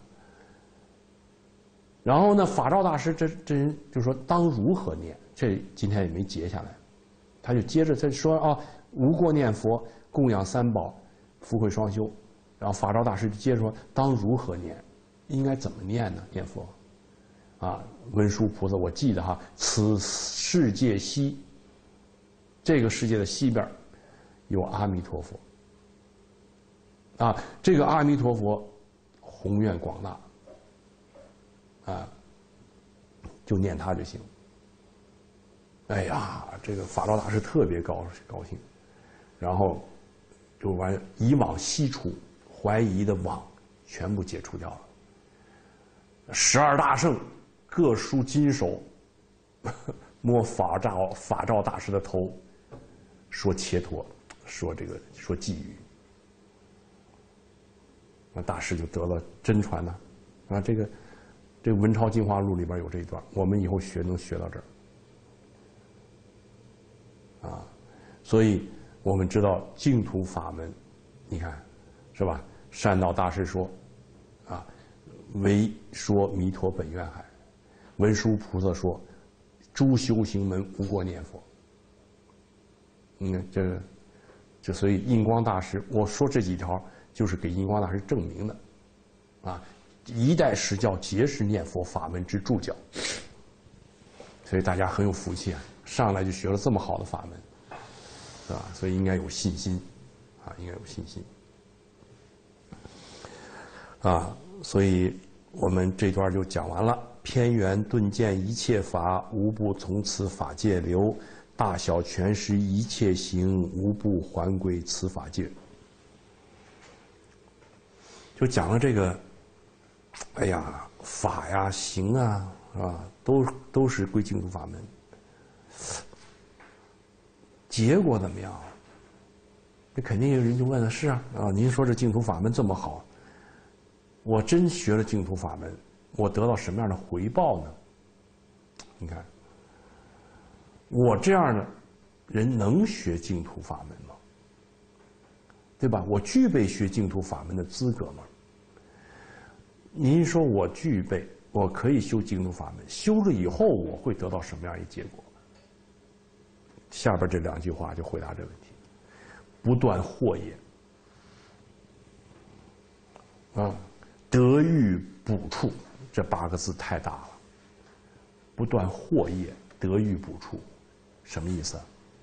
然后呢，法照大师这这人就说当如何念？这今天也没截下来，他就接着他说啊，无过念佛。供养三宝，福慧双修，然后法照大师就接着说：“当如何念？应该怎么念呢？念佛，啊，文殊菩萨，我记得哈，此世界西，这个世界的西边有阿弥陀佛，啊，这个阿弥陀佛宏愿广大，啊，就念他就行。哎呀，这个法照大师特别高高兴，然后。”就完，以往悉除，怀疑的网全部解除掉了。十二大圣各梳金手，摸法照法照大师的头，说切托，说这个说寄语。那大师就得了真传呢，啊，这个这个《文钞进化录》里边有这一段，我们以后学能学到这儿，啊，所以。我们知道净土法门，你看，是吧？善导大师说，啊，唯说弥陀本愿海。文殊菩萨说，诸修行门无过念佛。嗯，这个，这所以印光大师，我说这几条就是给印光大师证明的，啊，一代实教皆是念佛法门之助教。所以大家很有福气啊，上来就学了这么好的法门。是吧？所以应该有信心，啊，应该有信心，啊，所以我们这段就讲完了。偏圆顿见一切法，无不从此法界流；大小全实一切行，无不还归此法界。 就讲了这个，哎呀，法呀、行啊，是吧？都都是归净土法门。结果怎么样？这肯定有人就问了：是啊，啊，您说这净土法门这么好，我真学了净土法门，我得到什么样的回报呢？你看，我这样的人能学净土法门吗？对吧？我具备学净土法门的资格吗？您说我具备，我可以修净土法门，修了以后我会得到什么样一结果？下边这两句话就回答这个问题：不断惑业，啊，得欲补处，这八个字太大了。不断惑业，得欲补处，什么意思啊？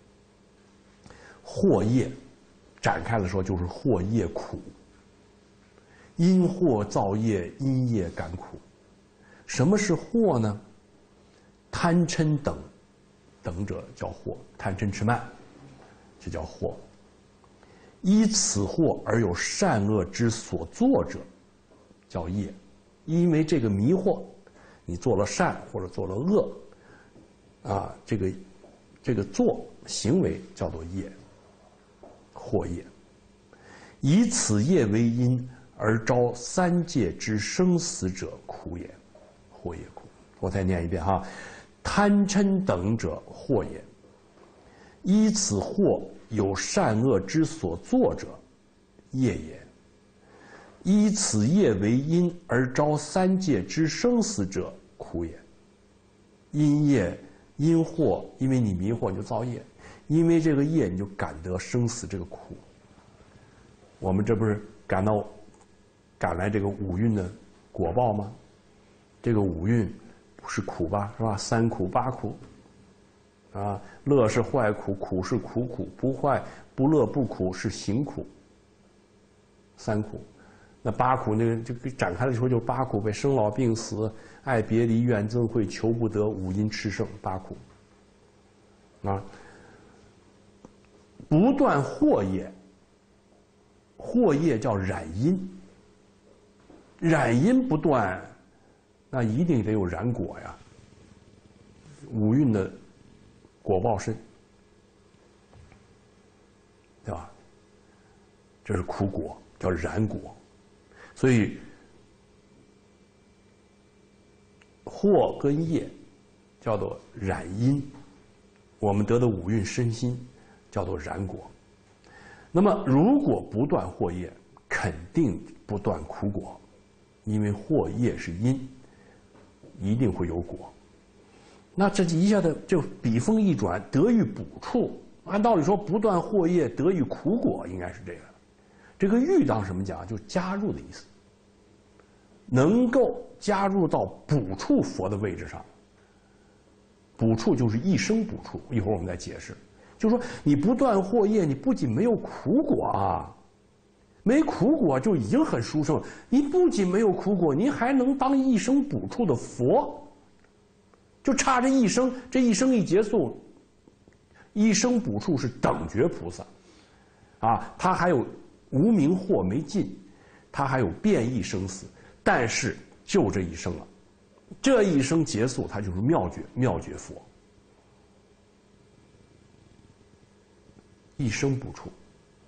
惑业，展开了说就是惑业苦。因惑造业，因业感苦。什么是惑呢？贪嗔等，等者叫惑，贪嗔痴慢，这叫惑。依此惑而有善恶之所作者，叫业。因为这个迷惑，你做了善或者做了恶，啊，这个这个做行为叫做业，惑业。以此业为因而招三界之生死者苦也，惑业苦。我再念一遍哈：贪嗔等者惑也。依此惑有善恶之所作者，业也。依此业为因而招三界之生死者苦也。因业因惑，因为你迷惑你就造业，因为这个业你就感得生死这个苦。我们这不是感到赶来这个五蕴的果报吗？这个五蕴不是苦吧，是吧？三苦八苦，啊，乐是坏苦，苦是苦苦，不坏不乐不苦是行苦。三苦，那八苦那个就展开了说就是八苦呗：生老病死、爱别离、怨憎会、求不得、五阴炽盛，八苦。啊，不断惑业，惑业叫染因。染因不断，那一定得有染果呀。五蕴的果报深，对吧？这是苦果，叫染果。所以惑跟业叫做染因，我们得的五蕴身心叫做染果。那么如果不断惑业，肯定不断苦果。因为惑业是因，一定会有果。那这一下子就笔锋一转，得欲补处。按道理说，不断惑业，得欲苦果，应该是这个。这个欲当什么讲？就加入的意思，能够加入到补处佛的位置上。补处就是一生补处，一会儿我们再解释。就是说，你不断惑业，你不仅没有苦果啊。没苦果就已经很殊胜，你不仅没有苦果，你还能当一生补处的佛，就差这一生，这一生一结束，一生补处是等觉菩萨，啊，他还有无明惑没尽，他还有变异生死，但是就这一生了，这一生结束，他就是妙觉妙觉佛，一生补处。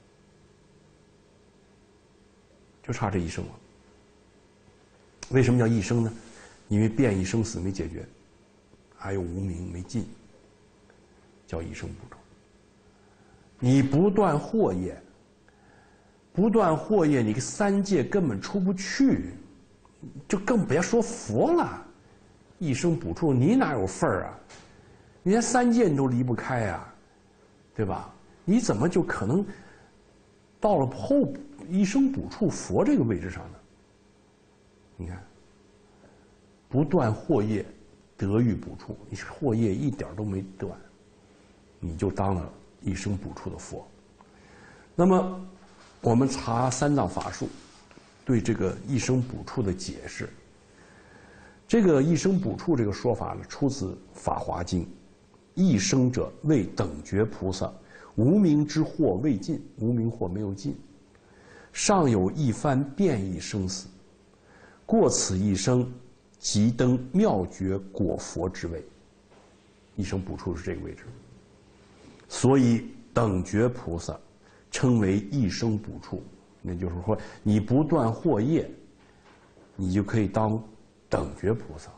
就差这一生了。为什么叫一生呢？因为变异生死没解决，还有无明没尽，叫一生补处。你不断惑业，不断惑业，你三界根本出不去，就更别说佛了。一生补处，你哪有份儿啊？你连三界你都离不开呀，对吧？你怎么就可能到了后一生补处佛这个位置上呢？你看，不断惑业，得欲补处，你惑业一点都没断，你就当了一生补处的佛。那么，我们查三藏法术，对这个一生补处的解释。这个一生补处这个说法呢，出自《法华经》。一生者为等觉菩萨，无明之惑未尽，无明惑没有尽。 尚有一番变异生死，过此一生，即登妙觉果佛之位。一生补处是这个位置，所以等觉菩萨称为一生补处。那就是说，你不断惑业，你就可以当等觉菩萨。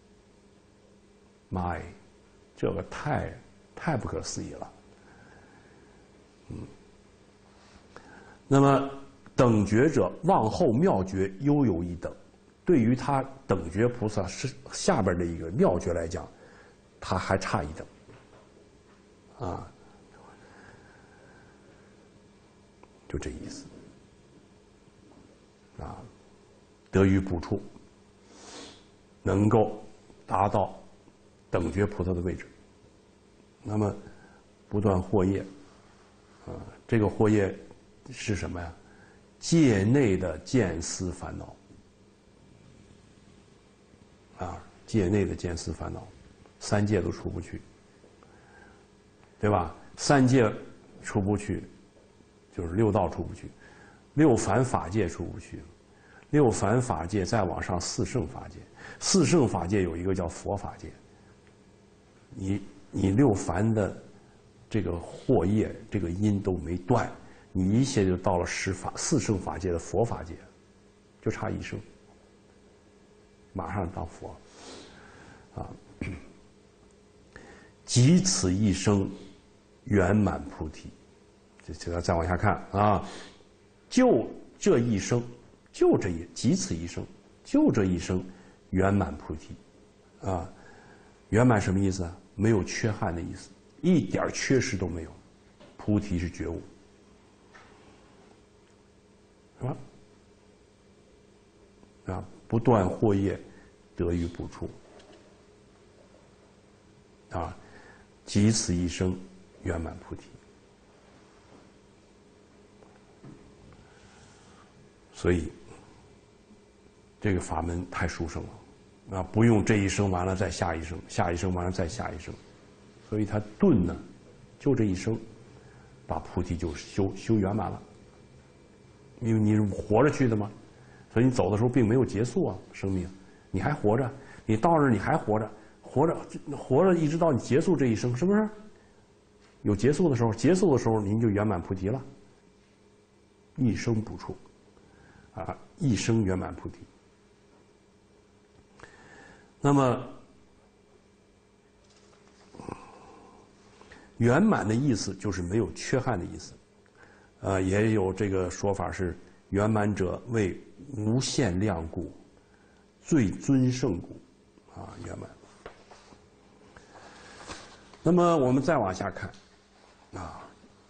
妈呀，这个太太不可思议了。嗯，那么等觉者往后妙觉犹有一等，对于他等觉菩萨是下边的一个妙觉来讲，他还差一等。啊，就这意思。啊，得于补处，能够达到等觉菩萨的位置。那么不断惑业，啊，这个惑业是什么呀？界内的见思烦恼。啊，界内的见思烦恼，三界都出不去，对吧？三界出不去，就是六道出不去，六凡法界出不去，六凡法界再往上四圣法界，四圣法界有一个叫佛法界。你你六凡的这个惑业，这个因都没断，你一下就到了十法四圣法界的佛法界，就差一生，马上当佛。啊，即此一生圆满菩提。这这再往下看啊，就这一生，就这一即此一生，就这一生圆满菩提。啊，圆满什么意思啊？没有缺憾的意思，一点缺失都没有。菩提是觉悟，是吧？啊，不断惑业，得于补处。啊，即此一生圆满菩提。所以这个法门太殊胜了，啊，不用这一生完了再下一生，下一生完了再下一生，所以他顿呢，就这一生，把菩提就修修圆满了。因为你是活着去的嘛，所以你走的时候并没有结束啊，生命，你还活着，你到那儿你还活着。活着，活着，一直到你结束这一生，是不是？有结束的时候，结束的时候您就圆满菩提了。一生补处，啊，一生圆满菩提。那么，圆满的意思就是没有缺憾的意思。呃，也有这个说法是：圆满者为无限量故，最尊胜故，啊，圆满。那么我们再往下看，啊，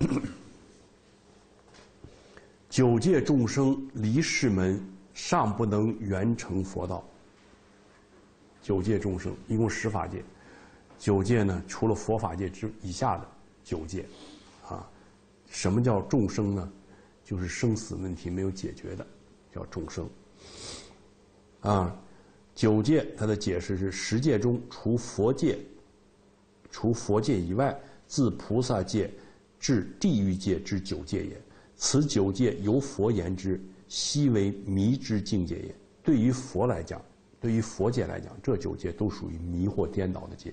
九界众生离世门，尚不能圆成佛道。九界众生一共十法界，九界呢，除了佛法界之以下的九界，啊，什么叫众生呢？就是生死问题没有解决的，叫众生。啊，九界它的解释是十界中除佛界。除佛界以外，自菩萨界至地狱界之九界也。此九界由佛言之，悉为迷之境界也。对于佛来讲，对于佛界来讲，这九界都属于迷惑颠倒的界。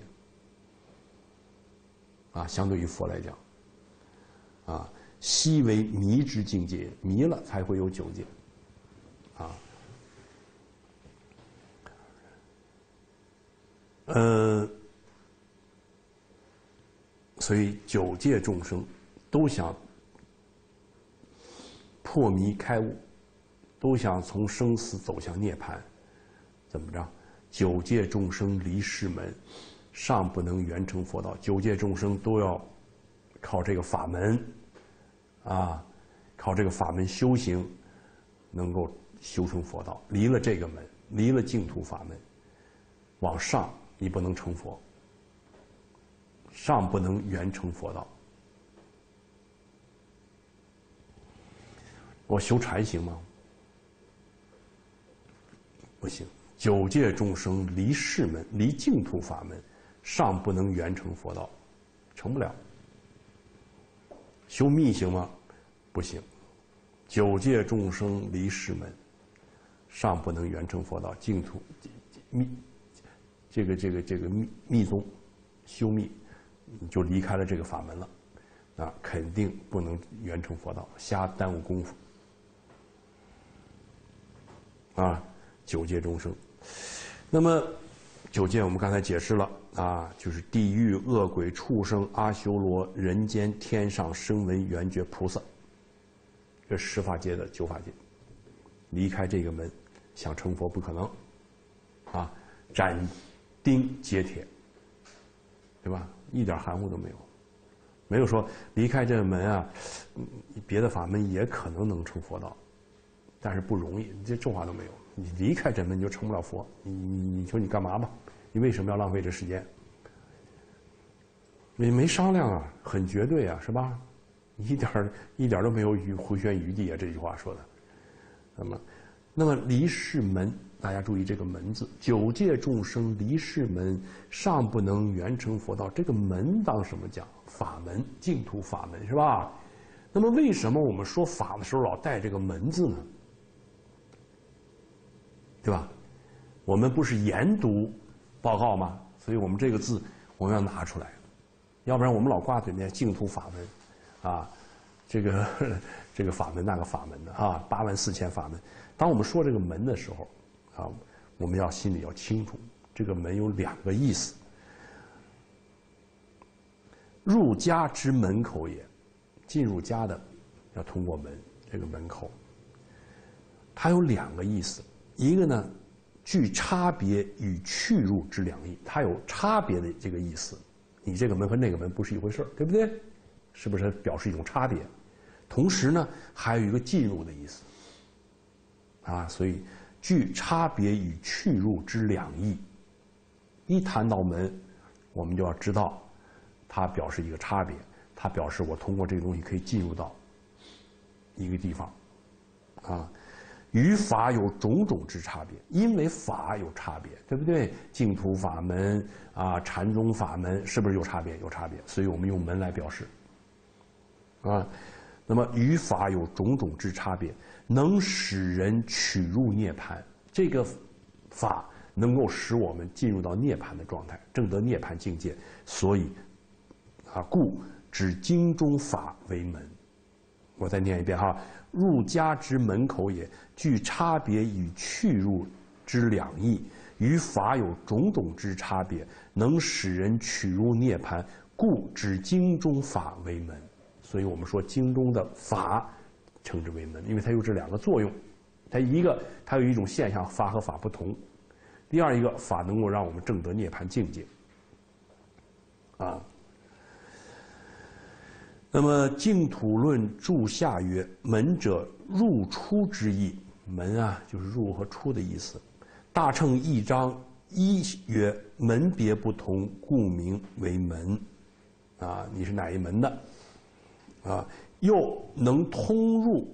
啊，相对于佛来讲，啊，悉为迷之境界，迷了才会有九界。啊，呃。所以九界众生都想破迷开悟，都想从生死走向涅槃，怎么着？九界众生离世门，尚不能圆成佛道。九界众生都要靠这个法门，啊，靠这个法门修行，能够修成佛道。离了这个门，离了净土法门，往上你不能成佛。尚不能圆成佛道。我修禅行吗？不行。九界众生离世门，离净土法门，尚不能圆成佛道，成不了。修密行吗？不行， 九界众生离世门，尚不能圆成佛道。净土密，这个这个这个密密宗修密，你就离开了这个法门了，啊，肯定不能圆成佛道，瞎耽误功夫。啊，九界众生，那么九界我们刚才解释了啊，就是地狱、恶鬼、畜生、阿修罗、人间、天上、声闻、缘觉、菩萨，这十法界的九法界，离开这个门，想成佛不可能，啊，斩钉截铁，对吧？一点含糊都没有，没有说离开这个门啊，别的法门也可能能成佛道。但是不容易，这这话都没有。你离开这门你就成不了佛，你你你说你干嘛吧？你为什么要浪费这时间？你没商量啊，很绝对啊，是吧？一点一点都没有余回旋余地啊，这句话说的。那么，那么离世门，大家注意这个门字，九界众生离世门，尚不能圆成佛道。这个门当什么讲？法门，净土法门是吧？那么为什么我们说法的时候老带这个门字呢？对吧？我们不是研读报告吗？所以我们这个字我们要拿出来，要不然我们老挂嘴边净土法门，啊，这个这个法门那个法门的啊，八万四千法门。当我们说这个门的时候，啊，我们要心里要清楚，这个门有两个意思。入家之门口也，进入家的要通过门，这个门口，它有两个意思。一个呢，具差别与去入之两义，它有差别的这个意思。你这个门和那个门不是一回事儿，对不对？是不是表示一种差别？同时呢，还有一个进入的意思。啊，所以具差别与去入之两义。一谈到门，我们就要知道，它表示一个差别，它表示我通过这个东西可以进入到一个地方，啊。与法有种种之差别，因为法有差别，对不对？净土法门啊，禅宗法门是不是有差别？有差别，所以我们用门来表示。啊，那么与法有种种之差别，能使人取入涅槃。这个法能够使我们进入到涅槃的状态，证得涅槃境界。所以，啊，故指经中法为门。我再念一遍哈。入家之门口也，具差别与去入之两义，与法有种种之差别，能使人取入涅槃，故指经中法为门。所以我们说经中的法称之为门，因为它有这两个作用。它一个，它有一种现象，法和法不同；第二一个，法能够让我们证得涅槃境界。啊。那么净土论注下曰：门者，入出之意。门啊，就是入和出的意思。大乘一章一曰：门别不同，故名为门。啊，你是哪一门的？啊，又能通入，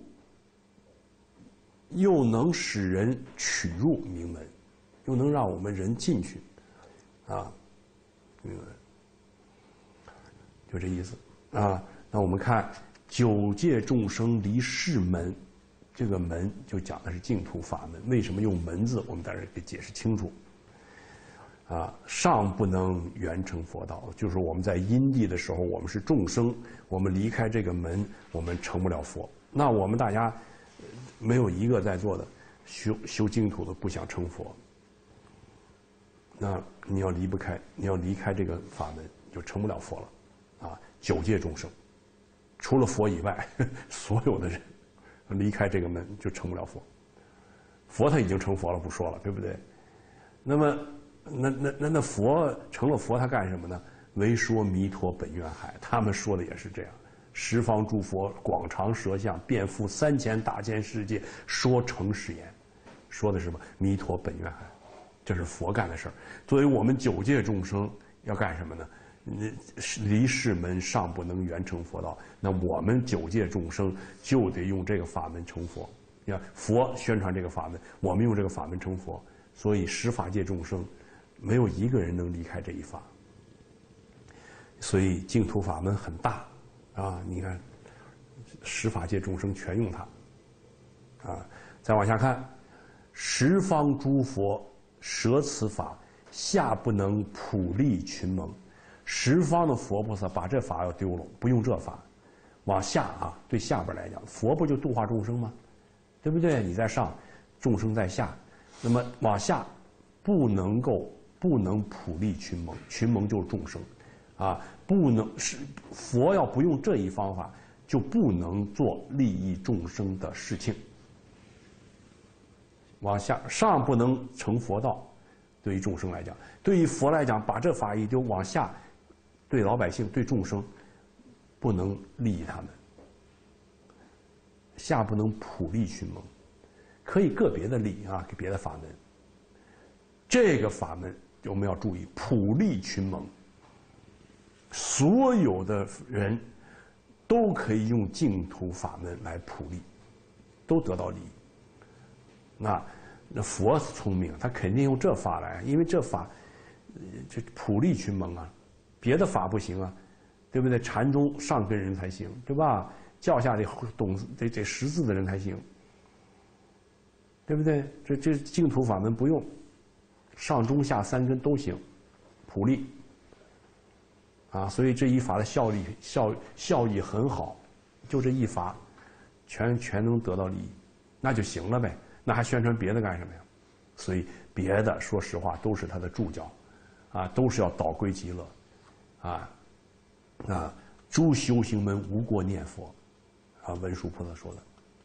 又能使人取入名门，又能让我们人进去。啊，明白？就这意思啊。那我们看九界众生离世门，这个门就讲的是净土法门。为什么用门字？我们在这给解释清楚。啊，尚不能圆成佛道，就是我们在因地的时候，我们是众生，我们离开这个门，我们成不了佛。那我们大家没有一个在座的修修净土的不想成佛。那你要离不开，你要离开这个法门，就成不了佛了。啊，九界众生。除了佛以外，所有的人离开这个门就成不了佛。佛他已经成佛了，不说了，对不对？那么，那那那那佛成了佛，他干什么呢？为说弥陀本愿海，他们说的也是这样。十方诸佛广长舌相，遍覆三千大千世界，说诚实言，说的是什么？弥陀本愿海，这是佛干的事儿。作为我们九界众生要干什么呢？离世门尚不能圆成佛道，那我们九界众生就得用这个法门成佛。你看，佛宣传这个法门，我们用这个法门成佛。所以十法界众生，没有一个人能离开这一法。所以净土法门很大，啊，你看，十法界众生全用它， 啊，再往下看，十方诸佛舍此法，下不能普利群蒙。十方的佛菩萨把这法要丢了，不用这法，往下啊，对下边来讲，佛不就度化众生吗？对不对？你在上，众生在下，那么往下不能够不能普利群蒙，群蒙就是众生，啊，不能是佛要不用这一方法，就不能做利益众生的事情。往下上不能成佛道，对于众生来讲，对于佛来讲，把这法一丢，往下对老百姓对众生不能利益他们，下不能普利群蒙，可以个别的利啊，给别的法门。这个法门我们要注意，普利群蒙，所有的人都可以用净土法门来普利，都得到利益。那那佛聪明，他肯定用这法来，因为这法这普利群蒙啊，别的法不行啊，对不对？禅宗上根人才行，对吧？教下得懂得得识字的人才行，对不对？这这净土法门不用，上中下三根都行，普利啊，所以这一法的效力效效益很好，就这一法，全全能得到利益，那就行了呗。那还宣传别的干什么呀？所以别的说实话都是他的助教，啊，都是要导归极乐，啊，啊，诸修行门无过念佛，啊，文殊菩萨说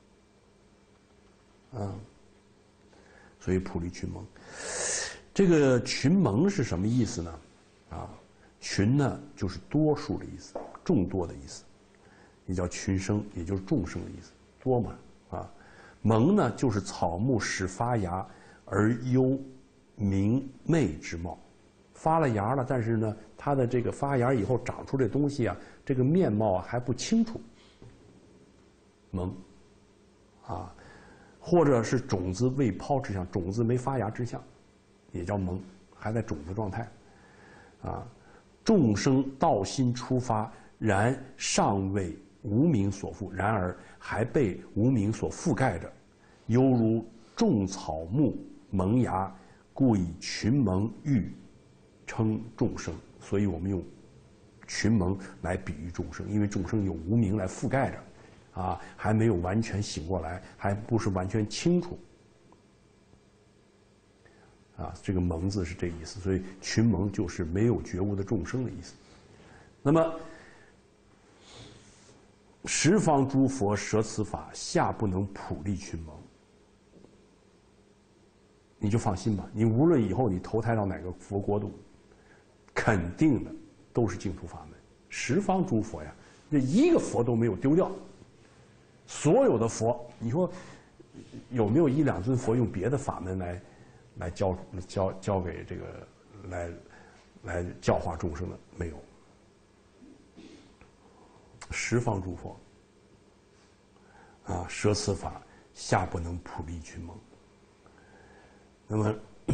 的，啊，所以普利群蒙，这个群蒙是什么意思呢？啊，群呢就是多数的意思，众多的意思，也叫群生，也就是众生的意思，多嘛，啊。蒙呢，就是草木始发芽而幽明媚之貌，发了芽了，但是呢，它的这个发芽以后长出这东西啊，这个面貌啊还不清楚。蒙，啊，或者是种子未抛之象，种子没发芽之象，也叫蒙，还在种子状态。啊，众生道心出发，然尚未无明所覆，然而还被无明所覆盖着，犹如种草木萌芽，故以群蒙喻称众生。所以我们用群蒙来比喻众生，因为众生有无明来覆盖着，啊，还没有完全醒过来，还不是完全清楚。啊，这个蒙字是这意思，所以群蒙就是没有觉悟的众生的意思。那么十方诸佛舍此法，下不能普利群蒙。你就放心吧，你无论以后你投胎到哪个佛国度，肯定的都是净土法门。十方诸佛呀，这一个佛都没有丢掉。所有的佛，你说有没有一两尊佛用别的法门来来教教教给这个来来教化众生的？没有。十方诸佛啊，舍此法，下不能普利群蒙。那么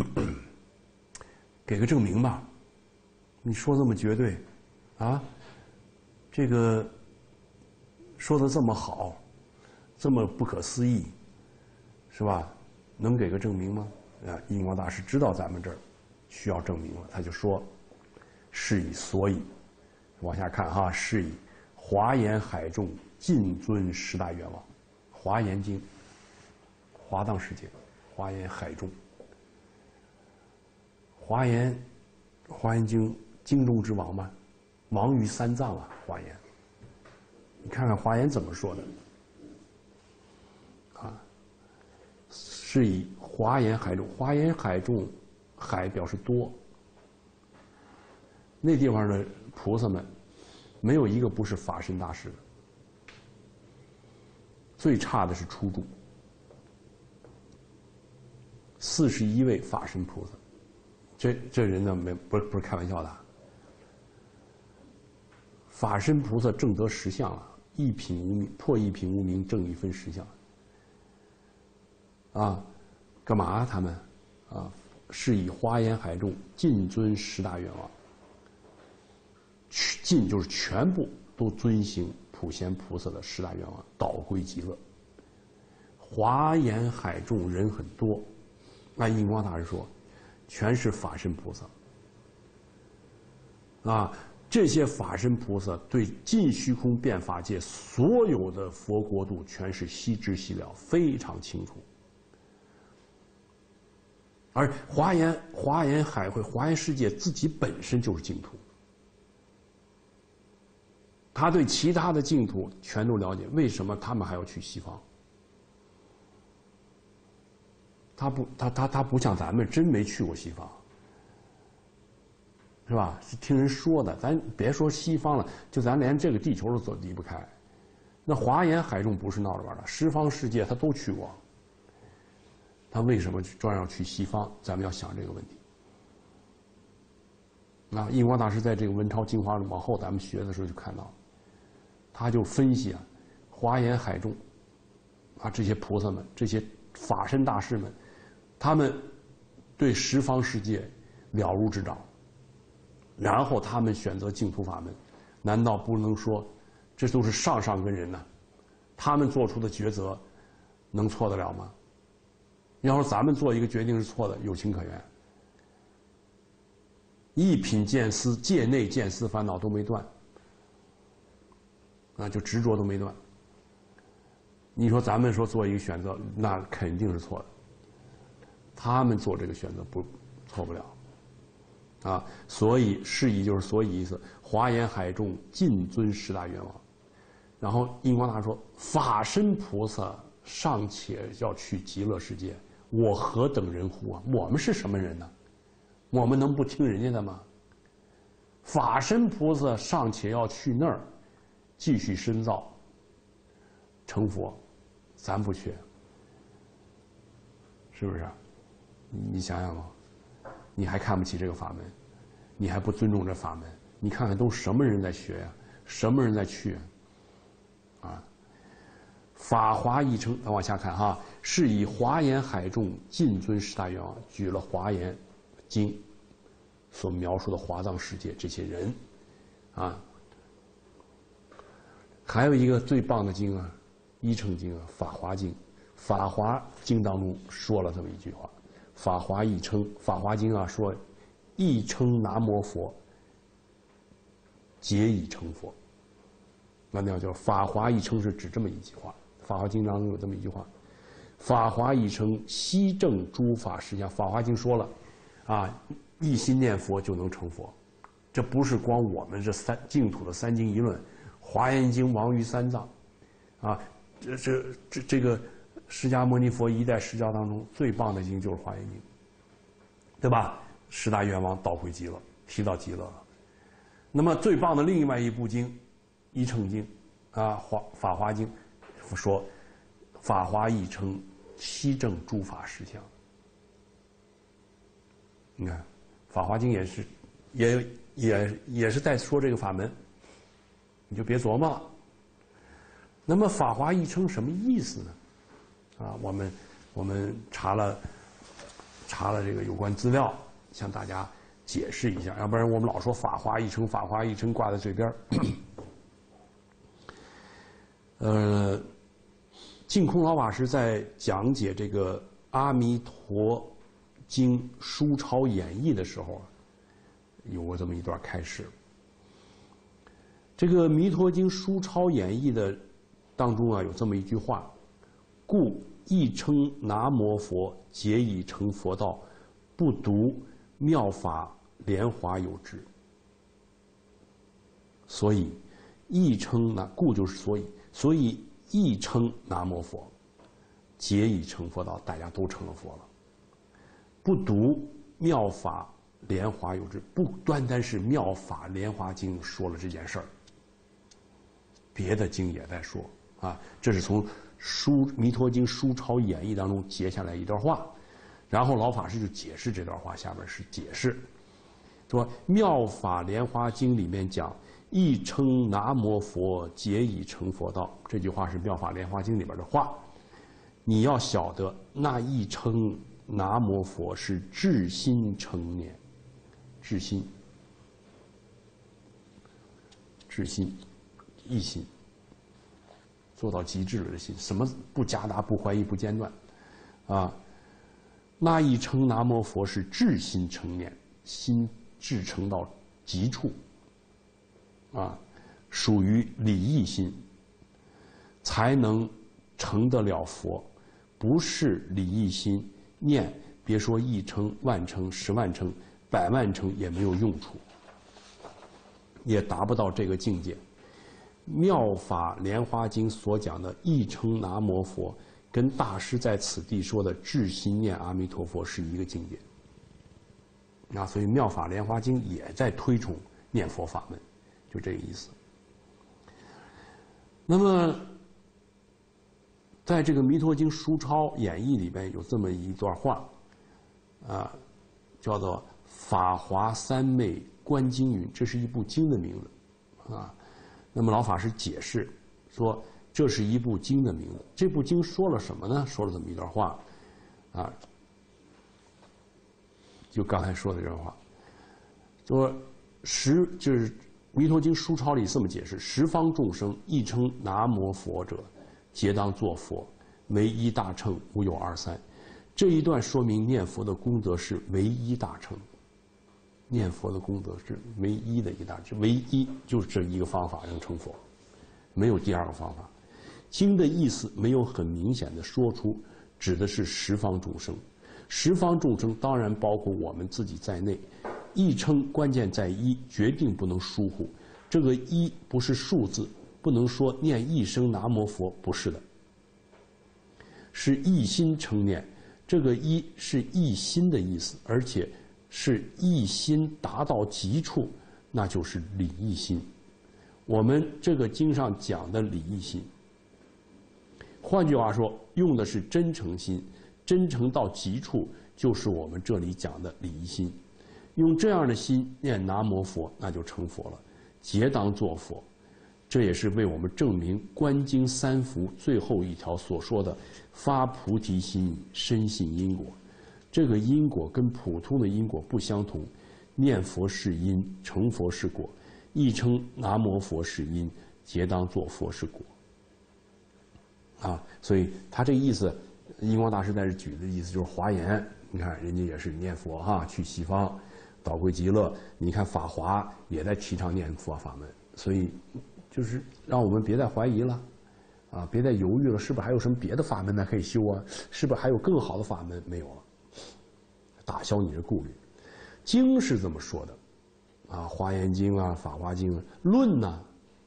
给个证明吧，你说这么绝对啊，这个说的这么好，这么不可思议，是吧？能给个证明吗？啊，印光大师知道咱们这儿需要证明了，他就说：是以所以，往下看哈，是以华严海众尽尊十大愿望，华严经，华藏世界，华严海众。华严，华严经经中之王嘛，王于三藏啊，华严。你看看华严怎么说的？啊，是以华严海众，华严海众，海表示多。那地方的菩萨们，没有一个不是法身大士的，最差的是初住，四十一位法身菩萨。这这人呢，没不是不是开玩笑的。法身菩萨正得实相啊，一品无明，破一品无明，正一分实相。啊，干嘛、啊、他们啊？是以华严海众尽尊十大愿望，尽就是全部都遵行普贤菩萨的十大愿望，导归极乐。 华严海众人很多，那印光大师说，全是法身菩萨。啊，这些法身菩萨对尽虚空遍法界所有的佛国度全是悉知悉了，非常清楚。而华严华严海会华严世界自己本身就是净土，他对其他的净土全都了解，为什么他们还要去西方？他不，他他他不像咱们真没去过西方，是吧？是听人说的，咱别说西方了，就咱连这个地球都走离不开。那华严海众不是闹着玩的，十方世界他都去过。他为什么专要去西方？咱们要想这个问题。那印光大师在这个文钞精华往后咱们学的时候就看到，他就分析啊，华严海众啊这些菩萨们，这些法身大士们，他们对十方世界了如指掌，然后他们选择净土法门，难道不能说这都是上上根人呢？他们做出的抉择能错得了吗？要是咱们做一个决定是错的，有情可原。一品见思，界内见思烦恼都没断，啊，就执着都没断。你说咱们说做一个选择，那肯定是错的。他们做这个选择不错不了，啊，所以释义就是所以意思。华严海众尽遵十大愿望，然后印光大师说，法身菩萨尚且要去极乐世界，我何等人乎啊？我们是什么人呢？我们能不听人家的吗？法身菩萨尚且要去那儿继续深造成佛，咱不去，是不是？你想想吧，你还看不起这个法门，你还不尊重这法门，你看看都什么人在学呀、啊？什么人在去啊？啊，法华义称，咱往下看哈，是以华严海众尽遵十大愿望，举了华严经所描述的华藏世界这些人，啊，还有一个最棒的经啊，一乘经啊，法华经，法华经当中说了这么一句话，法华义称，法华经啊说，义称南无佛，皆已成佛。那那叫法华义称是指这么一句话，法华经当中有这么一句话，法华义称悉证诸法实相。法华经说了，啊，一心念佛就能成佛，这不是光我们这三净土的三经一论，华严经亡于三藏，啊，这这这这个释迦牟尼佛一代释教当中最棒的经就是华严经，对吧？十大愿望导回极乐，提到极乐了。那么最棒的另外一部经，一乘经，啊，华法华经，说法华义称悉证诸法实相。你看，法华经也是，也也也是在说这个法门，你就别琢磨了。那么法华义称什么意思呢？啊，我们我们查了查了这个有关资料，向大家解释一下，要不然我们老说法华义称，法华义称挂在嘴边儿。呃，净空老法师在讲解这个《阿弥陀经》书抄演义的时候，有过这么一段开示。这个《弥陀经》书抄演义的当中啊，有这么一句话：故亦称南无佛，皆已成佛道，不独妙法莲华有之。所以，亦称那故就是所以，所以亦称南无佛，皆已成佛道，大家都成了佛了。不独妙法莲华有之，不单单是妙法莲华经说了这件事儿，别的经也在说啊。这是从书《弥陀经》书抄演义当中截下来一段话，然后老法师就解释这段话，下边是解释，说《妙法莲华经》里面讲，亦称南无佛，皆已成佛道。这句话是《妙法莲华经》里边的话。你要晓得，那亦称南无佛是至心成念，至心，至心，一心。 做到极致了的心，什么不夹杂、不怀疑、不间断，啊，那一称南无佛是至心成念，心至诚到极处，啊，属于理义心，才能成得了佛。不是理义心念，别说一称、万称、十万称、百万称也没有用处，也达不到这个境界。妙法莲华经所讲的一称南无佛，跟大师在此地说的至心念阿弥陀佛是一个境界。那所以妙法莲华经也在推崇念佛法门，就这个意思。那么在这个《弥陀经书钞演义》里边有这么一段话，啊，叫做“法华三昧观经云”，这是一部经的名字，啊。那么老法师解释说，这是一部经的名字。这部经说了什么呢？说了这么一段话，啊，就刚才说的这段话，说十就是《弥陀经书钞》里这么解释：十方众生一称南无佛者，皆当作佛，唯一大乘，无有二三。这一段说明念佛的功德是唯一大乘，念佛的功德是唯一的一大乘，唯一就是这一个方法能成佛，没有第二个方法。经的意思没有很明显的说出，指的是十方众生。十方众生当然包括我们自己在内。一称关键在一，决定不能疏忽。这个一不是数字，不能说念一声南无佛，不是的，是一心称念。这个一是一心的意思，而且是一心达到极处，那就是理义心。我们这个经上讲的理义心，换句话说，用的是真诚心，真诚到极处就是我们这里讲的理义心。用这样的心念南无佛，那就成佛了，皆当作佛。这也是为我们证明观经三福最后一条所说的发菩提心，深信因果。这个因果跟普通的因果不相同，念佛是因，成佛是果。一称南无佛是因，皆当作佛是果。啊，所以他这个意思，印光大师在这举的意思就是华严，你看人家也是念佛哈，去西方导归极乐。你看法华也在提倡念佛法门，所以就是让我们别再怀疑了，啊，别再犹豫了，是不是还有什么别的法门呢可以修啊？是不是还有更好的法门？没有了，打消你的顾虑。经是这么说的，啊，《华严经》啊，《法华经》啊，论呢？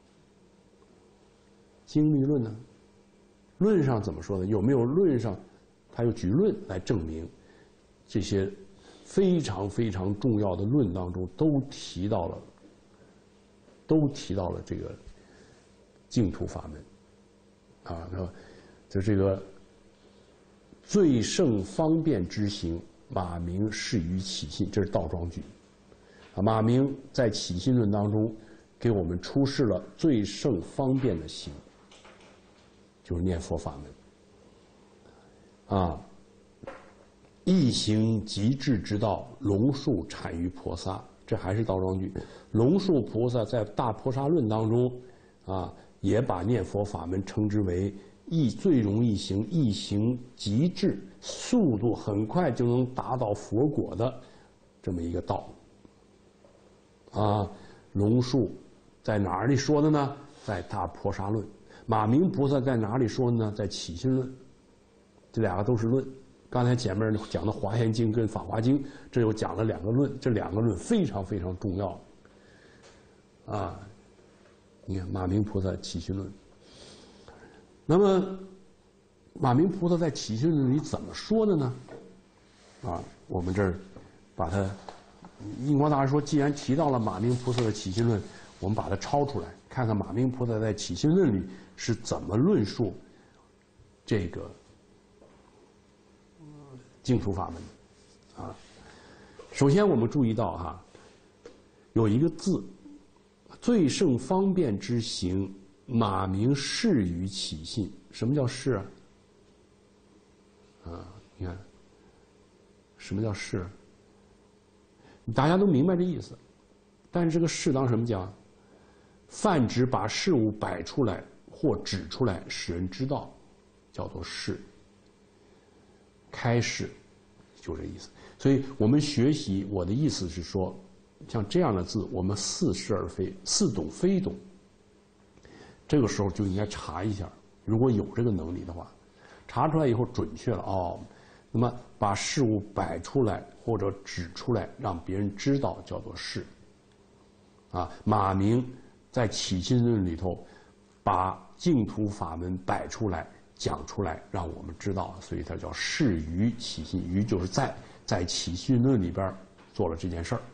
经密论呢？论上怎么说呢？有没有论上？他又举论来证明这些非常非常重要的论当中都提到了，都提到了这个净土法门，啊，那就这个最胜方便之行，马明示于起信，这是倒装句。啊，马明在起信论当中给我们出示了最胜方便的行，就是念佛法门。啊，一行极致之道，龙树产于婆萨，这还是倒装句。龙树菩萨在《大婆沙论》当中，啊，也把念佛法门称之为易最容易行、易行极致、速度很快就能达到佛果的这么一个道。啊，龙树在哪里说的呢？在《大婆沙论》。马明菩萨在哪里说的呢？在《起信论》。这两个都是论。刚才前面讲的《华严经》跟《法华经》，这又讲了两个论，这两个论非常非常重要。啊，你看马明菩萨《起信论》，那么马明菩萨在《起信论》里怎么说的呢？啊，我们这儿把它，印光大师说，既然提到了马明菩萨的《起信论》，我们把它抄出来，看看马明菩萨在《起信论》里是怎么论述这个净土法门的啊。首先我们注意到哈，有一个字，最胜方便之行，马明示于起信。什么叫示啊？啊，你看，什么叫示？大家都明白这意思，但是这个示当什么讲？泛指把事物摆出来， 或指出来，使人知道，叫做示。开示，就这意思。所以我们学习，我的意思是说，像这样的字，我们似是而非，似懂非懂。这个时候就应该查一下，如果有这个能力的话，查出来以后准确了哦，那么把事物摆出来或者指出来，让别人知道，叫做示。啊，马明在《起信论》里头，把净土法门摆出来、讲出来，让我们知道，所以它叫示于起信。于就是在在《起信论》里边做了这件事儿，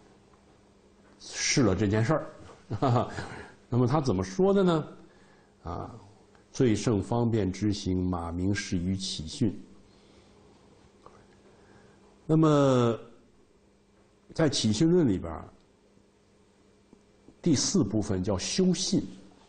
示了这件事儿。那么他怎么说的呢？啊，最胜方便之行，马明示于起信。那么在《起信论》里边，第四部分叫修信。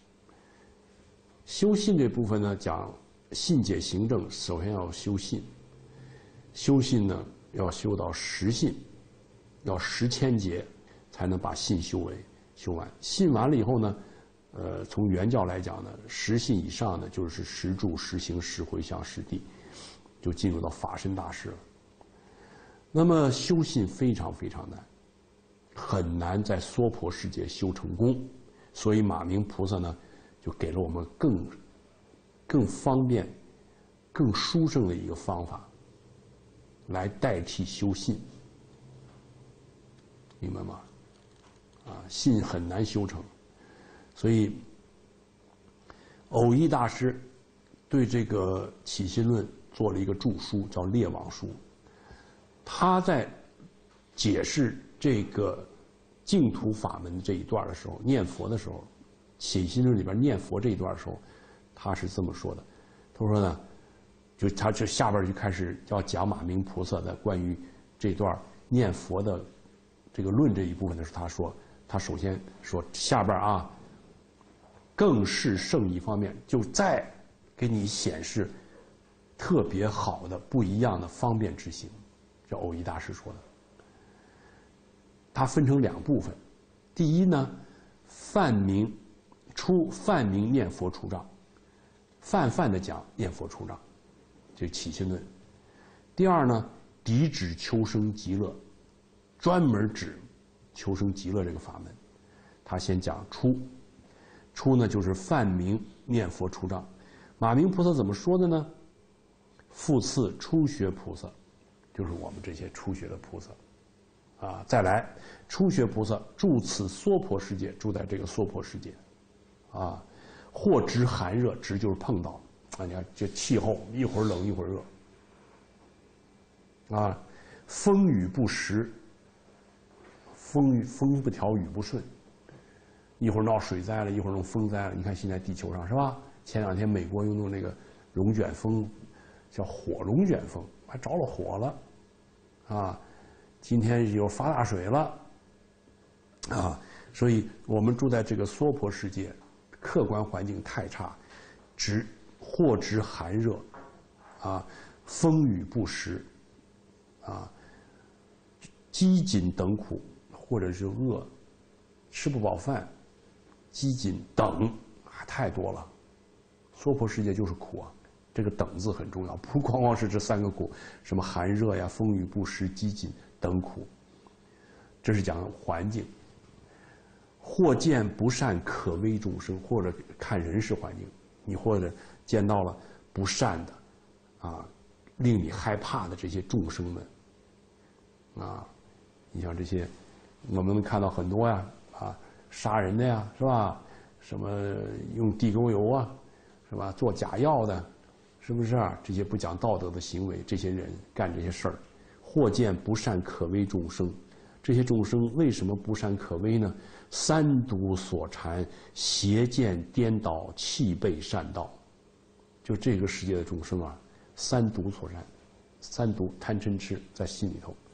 修信这部分呢，讲信解行证，首先要修信。修信呢，要修到十信，要十千节，才能把信修为修完。信完了以后呢，呃，从原教来讲呢，十信以上呢，就是十住、十行、十回向、十地，就进入到法身大事了。那么修信非常非常难。很难在娑婆世界修成功，所以马明菩萨呢，就给了我们更更方便、更殊胜的一个方法，来代替修信，明白吗？啊，信很难修成，所以偶一大师对这个《起信论》做了一个注疏，叫《列王书》。他在解释这个净土法门这一段的时候，念佛的时候，《起信论》里边念佛这一段的时候，他是这么说的。他说呢，就他这下边就开始要讲马明菩萨的关于这段念佛的这个论这一部分的时候，他说，他首先说下边啊，更是胜一方面，就再给你显示特别好的不一样的方便之行，这偶一大师说的。它分成两部分，第一呢，泛明出泛明念佛出障，泛泛的讲念佛出障，这起信论。第二呢，敌指求生极乐，专门指求生极乐这个法门。他先讲出，出呢就是泛明念佛出障。马明菩萨怎么说的呢？复次初学菩萨，就是我们这些初学的菩萨。啊，再来，初学菩萨住此娑婆世界，住在这个娑婆世界，啊，或知寒热，知就是碰到，啊，你看这气候一会儿冷一会儿热，啊，风雨不时，风雨风不调雨不顺，一会儿闹水灾了，一会儿弄风灾了。你看现在地球上是吧？前两天美国又弄那个龙卷风，叫火龙卷风，还着了火了，啊。今天又发大水了，啊，所以我们住在这个娑婆世界，客观环境太差，值或值寒热，啊，风雨不时，啊，饥馑等苦，或者是饿，吃不饱饭，饥馑等啊太多了，娑婆世界就是苦啊。这个等字很重要，不光光是这三个苦，什么寒热呀、风雨不时、饥馑等苦，这是讲环境。或见不善可危众生，或者看人事环境，你或者见到了不善的，啊，令你害怕的这些众生们，啊，你像这些，我们能看到很多呀，啊，杀人的呀，是吧？什么用地沟油啊，是吧？做假药的。是不是啊？这些不讲道德的行为，这些人干这些事儿，或见不善可危众生，这些众生为什么不善可危呢？三毒所缠，邪见颠倒，气背善道。就这个世界的众生啊，三毒所缠，三毒贪嗔痴在心里头。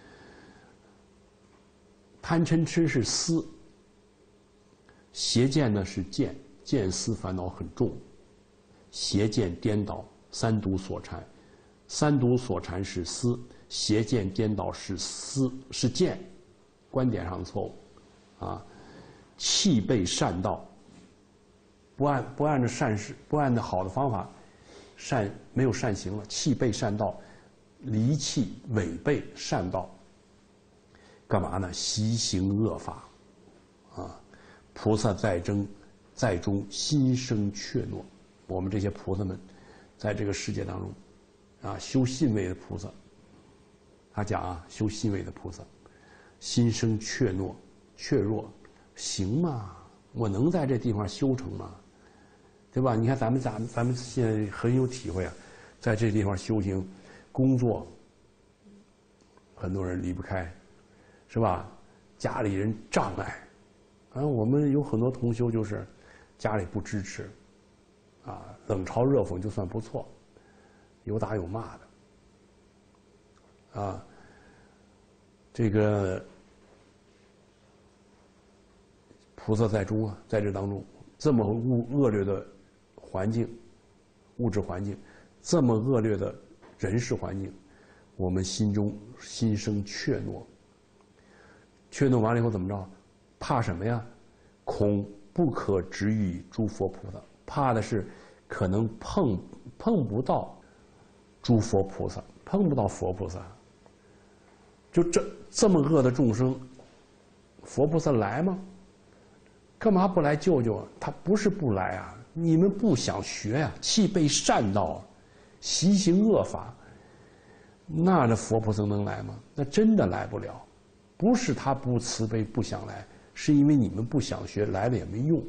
贪嗔痴是思，邪见呢是见，见思烦恼很重。邪见颠倒，三毒所缠，三毒所缠是思，邪见颠倒是思是见，观点上的错误，啊，气背善道， 不按不按着善事，不按照好的方法，善没有善行了，弃背善道，离弃违背善道，干嘛呢？习行恶法，啊，菩萨在中，在中心生怯懦。我们这些菩萨们，在这个世界当中，啊，修信位的菩萨，他讲啊，修信位的菩萨，心生怯懦，怯弱，行吗？我能在这地方修成吗？对吧？你看咱们咱咱们现在很有体会啊，在这地方修行、工作，很多人离不开，是吧？家里人障碍，啊，我们有很多同修就是家里不支持，啊，冷嘲热讽就算不错，有打有骂的，啊，这个菩萨在中啊，在这当中，这么恶恶劣的环境，物质环境，这么恶劣的人事环境，我们心中心生怯懦。怯懦完了以后怎么着？怕什么呀？恐不可直遇诸佛菩萨，怕的是可能碰碰不到诸佛菩萨，碰不到佛菩萨。就这这么恶的众生，佛菩萨来吗？干嘛不来救救啊？他不是不来啊，你们不想学呀、啊，弃背善道，习行恶法，那这佛菩萨能来吗？那真的来不了。不是他不慈悲不想来，是因为你们不想学，来了也没用。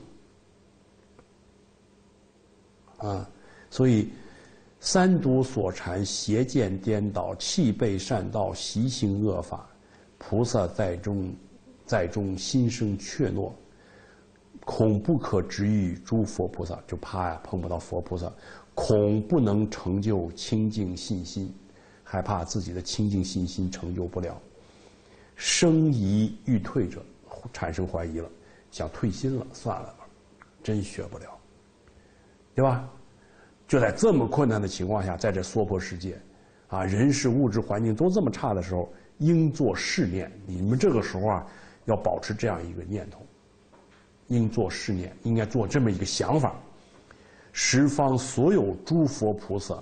啊，所以三毒所缠，邪见颠倒，弃背善道，习行恶法，菩萨在中，在中心生怯懦，恐不可直遇诸佛菩萨，就怕呀碰不到佛菩萨，恐不能成就清净信心，害怕自己的清净信心成就不了。生疑欲退者，产生怀疑了，想退心了，算了吧，真学不了，对吧？就在这么困难的情况下，在这娑婆世界，啊，人事物质环境都这么差的时候，应做是念。你们这个时候啊，要保持这样一个念头，应做是念，应该做这么一个想法。十方所有诸佛菩萨，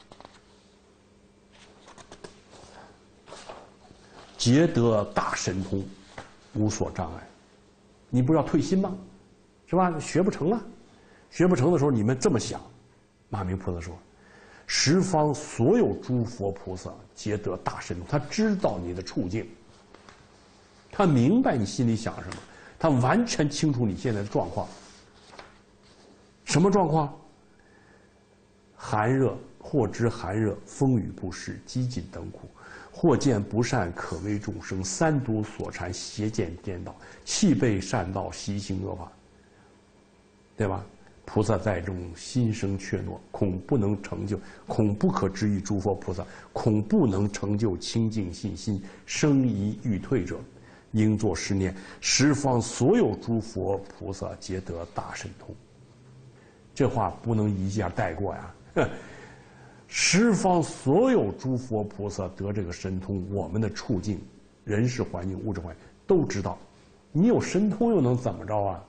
皆得大神通，无所障碍。你不是要退心吗？是吧？学不成了，学不成的时候，你们这么想。马明菩萨说：“十方所有诸佛菩萨皆得大神通。”他知道你的处境，他明白你心里想什么，他完全清楚你现在的状况。什么状况？寒热，或知寒热，风雨不适，饥馑等苦。或见不善，可危众生；三毒所缠，邪见颠倒，弃背善道，习行恶法，对吧？菩萨在中，心生怯懦，恐不能成就，恐不可直遇诸佛菩萨，恐不能成就清净信心，生疑欲退者，应作是念：十方所有诸佛菩萨皆得大神通。这话不能一下带过呀。十方所有诸佛菩萨得这个神通，我们的处境、人事环境、物质环境都知道。你有神通又能怎么着啊？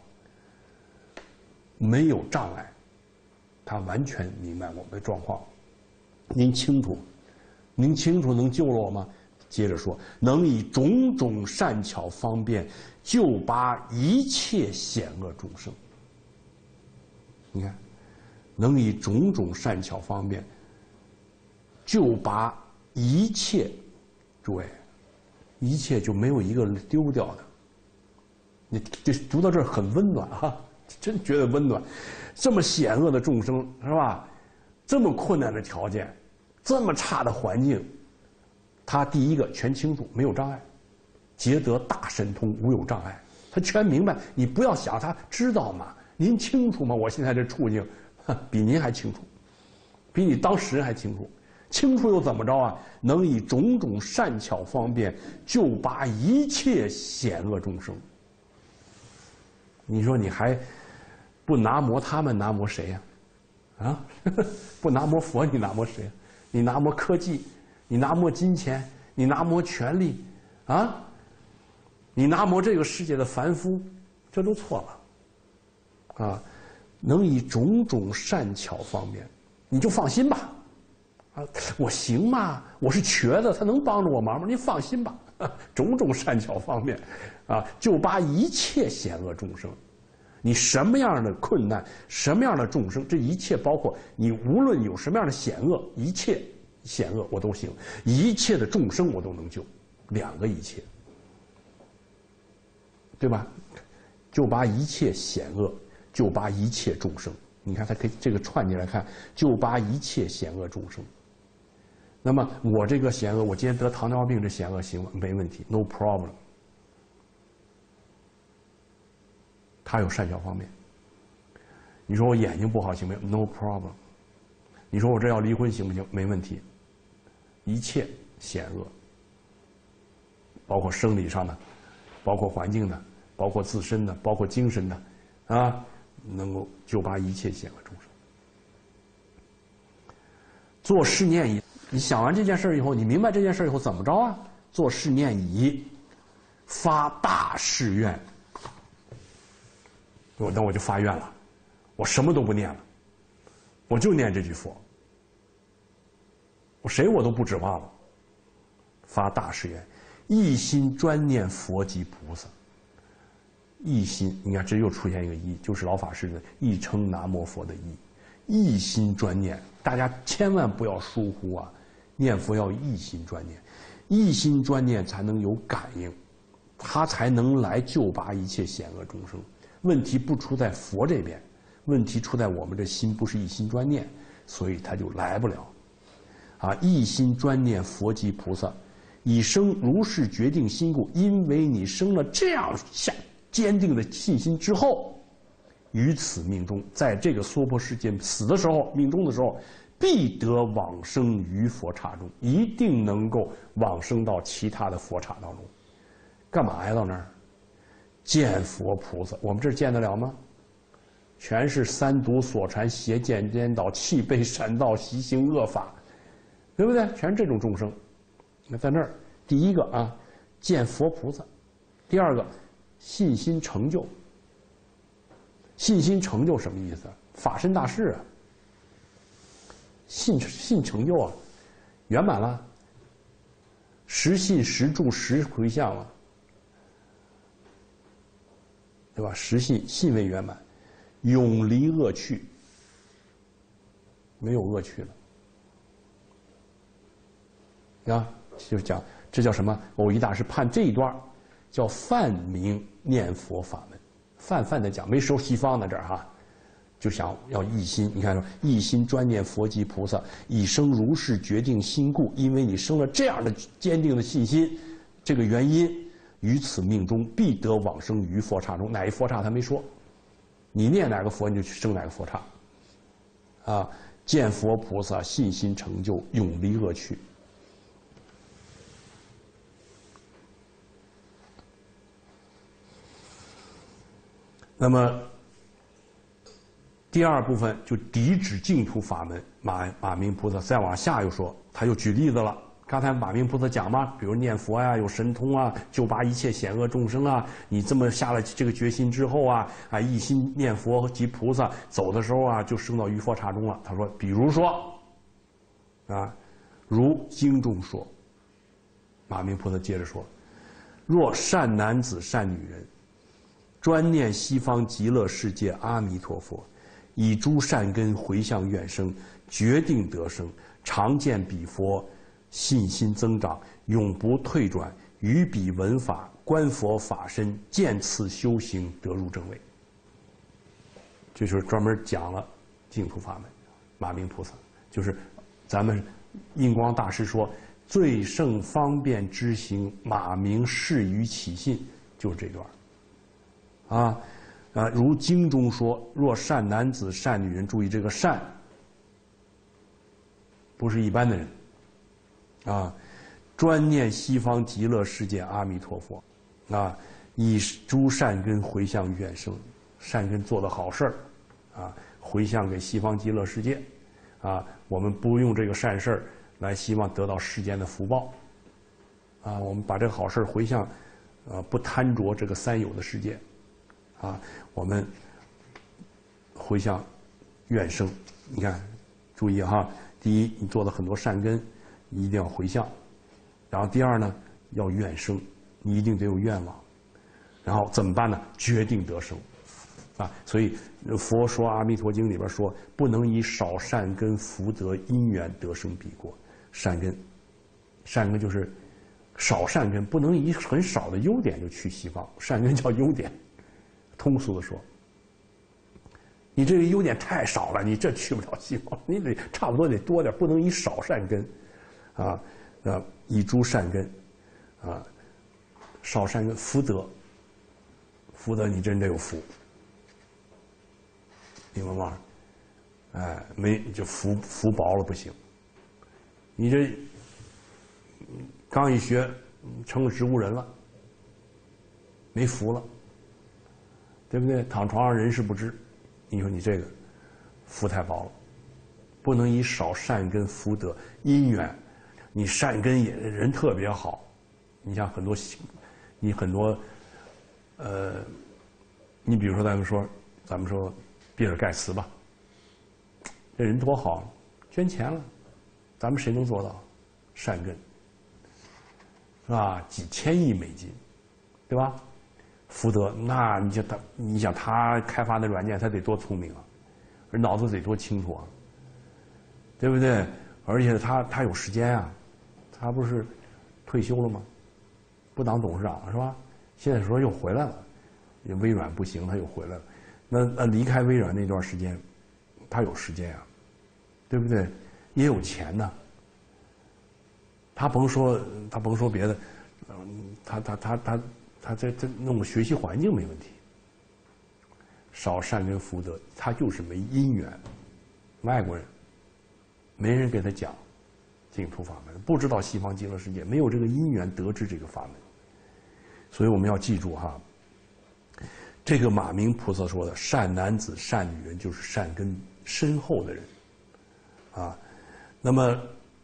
没有障碍，他完全明白我们的状况。您清楚？您清楚能救了我吗？接着说，能以种种善巧方便救拔一切险恶众生。你看，能以种种善巧方便救拔一切，诸位，一切就没有一个丢掉的。你这读到这儿很温暖啊，真觉得温暖。这么险恶的众生是吧？这么困难的条件，这么差的环境，他第一个全清楚，没有障碍，皆得大神通，无有障碍。他全明白，你不要想他知道吗？您清楚吗？我现在这处境，比您还清楚，比你当事人还清楚。清楚又怎么着啊？能以种种善巧方便救拔一切险恶众生。你说你还不拿摩他们，拿摩谁呀？啊，不拿摩佛，你拿摩谁？你拿摩科技，你拿摩金钱，你拿摩权力，啊，你拿摩这个世界的凡夫，这都错了，啊， 能以种种善巧方便，你就放心吧。啊，我行吗？我是瘸子，他能帮着我忙吗？你放心吧。啊、种种善巧方便，啊，就把一切险恶众生，你什么样的困难，什么样的众生，这一切包括你无论有什么样的险恶，一切险恶我都行，一切的众生我都能救，两个一切，对吧？就把一切险恶，就把一切众生，你看它可以这个串起来看，就把一切险恶众生。那么我这个险恶，我今天得糖尿病，这险恶行吗？没问题 ，no problem。他有善巧方面。你说我眼睛不好行不行 ？no problem。你说我这要离婚行不行？没问题。一切险恶，包括生理上的，包括环境的，包括自身的，包括精神的，啊，能够就把一切险恶众生。做是念已，你想完这件事以后，你明白这件事以后怎么着啊？做是念已，发大誓愿。我那我就发愿了，我什么都不念了，我就念这句佛，我谁我都不指望了。发大誓愿，一心专念佛及菩萨。一心，你看这又出现一个一，就是老法师的一称南无佛的一，一心专念，大家千万不要疏忽啊！念佛要一心专念，一心专念才能有感应，他才能来救拔一切险恶众生。问题不出在佛这边，问题出在我们这心不是一心专念，所以他就来不了。啊，一心专念佛及菩萨，以生如是决定心故。因为你生了这样下坚定的信心之后，于此命中，在这个娑婆世界死的时候，命中的时候，必得往生于佛刹中，一定能够往生到其他的佛刹当中。干嘛呀？到那儿见佛菩萨，我们这儿见得了吗？全是三毒所缠，邪见颠倒，气背闪道，习行恶法，对不对？全是这种众生。那在那儿，第一个啊，见佛菩萨；第二个，信心成就。信心成就什么意思？法身大事啊，信信成就啊，圆满了，实信实住实回向了。对吧？实信信为圆满，永离恶趣，没有恶趣了。啊，就是讲这叫什么？藕益大师判这一段叫泛明念佛法门，泛泛的讲，没收西方的这儿哈，就想要一心。你看说一心专念佛及菩萨，以生如是决定心故。因为你生了这样的坚定的信心，这个原因。于此命中必得往生于佛刹中，哪一佛刹他没说，你念哪个佛你就去生哪个佛刹，啊，见佛菩萨，信心成就，永离恶趣。那么第二部分就抵止净土法门，马马明菩萨再往下又说，他又举例子了。刚才马明菩萨讲嘛，比如念佛呀，有神通啊，救拔一切险恶众生啊。你这么下了这个决心之后啊，啊，一心念佛及菩萨，走的时候啊，就升到于佛刹中了。他说，比如说，啊，如经中说，马明菩萨接着说，若善男子善女人，专念西方极乐世界阿弥陀佛，以诸善根回向愿生，决定得生，常见彼佛。信心增长，永不退转，于彼闻法，观佛法身，见次修行，得入正位。这就是专门讲了净土法门。马明菩萨就是咱们印光大师说最胜方便之行，马明示于起信，就是这段。啊啊，如经中说，若善男子善女人，注意这个善，不是一般的人。啊，专念西方极乐世界阿弥陀佛，啊，以诸善根回向愿生，善根做的好事儿，啊，回向给西方极乐世界，啊，我们不用这个善事儿来希望得到世间的福报，啊，我们把这个好事儿回向，啊，不贪着这个三有的世界，啊，我们回向愿生。你看，注意哈，第一，你做了很多善根，你一定要回向；然后第二呢，要愿生，你一定得有愿望。然后怎么办呢？决定得生，啊，所以佛说《阿弥陀经》里边说，不能以少善根福德因缘得生彼国。善根，善根就是少善根，不能以很少的优点就去西方。善根叫优点，通俗的说。你这个优点太少了，你这去不了西方，你得差不多得多点，不能以少善根，啊，啊，以诸善根，啊，少善根福德，福德你真得有福，明白吗？哎，没就福福薄了不行，你这刚一学成植物人了，没福了，对不对？躺床上人事不知。你说你这个福太薄了，不能以少善根福德因缘，你善根也人特别好，你像很多，你很多，呃，你比如说咱们说，咱们说比尔盖茨吧，这人多好，捐钱了，咱们谁能做到？善根，是吧？几千亿美金，对吧？福德，那你就他，你想他开发的软件，他得多聪明啊，而脑子得多清楚啊，对不对？而且他他有时间啊，他不是退休了吗？不当董事长了是吧？现在说又回来了，微软不行，他又回来了。那那离开微软那段时间，他有时间啊，对不对？也有钱呢。他甭说，他甭说别的，嗯，他他他他。他这这弄个学习环境没问题，少善根福德，他就是没因缘。外国人没人给他讲净土法门，不知道西方极乐世界，没有这个因缘得知这个法门。所以我们要记住哈，这个马明菩萨说的善男子、善女人，就是善根深厚的人啊。那么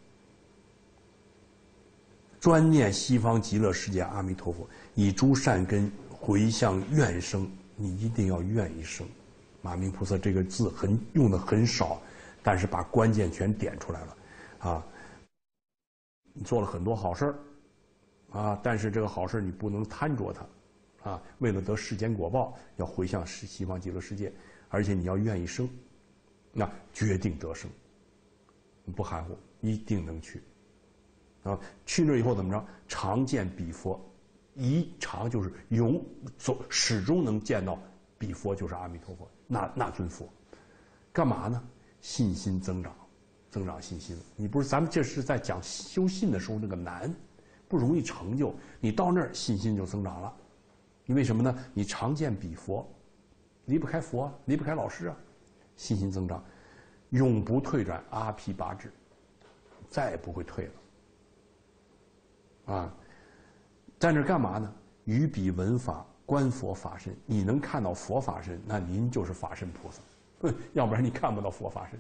专念西方极乐世界阿弥陀佛，以诸善根回向愿生，你一定要愿意生。马明菩萨这个字很用的很少，但是把关键全点出来了啊。你做了很多好事儿啊，但是这个好事你不能贪着它啊，为了得世间果报，要回向西方极乐世界，而且你要愿意生，那决定得生，不含糊，一定能去。啊，去那以后怎么着？常见彼佛，一常就是永走，始终能见到彼佛，就是阿弥陀佛，那那尊佛。干嘛呢？信心增长，增长信心。你不是咱们这是在讲修信的时候那个难，不容易成就。你到那儿信心就增长了，因为什么呢？你常见彼佛，离不开佛，离不开老师啊，信心增长，永不退转，阿毗跋致，再也不会退了。啊，在那干嘛呢？于彼闻法，观佛法身。你能看到佛法身，那您就是法身菩萨，要不然你看不到佛法身。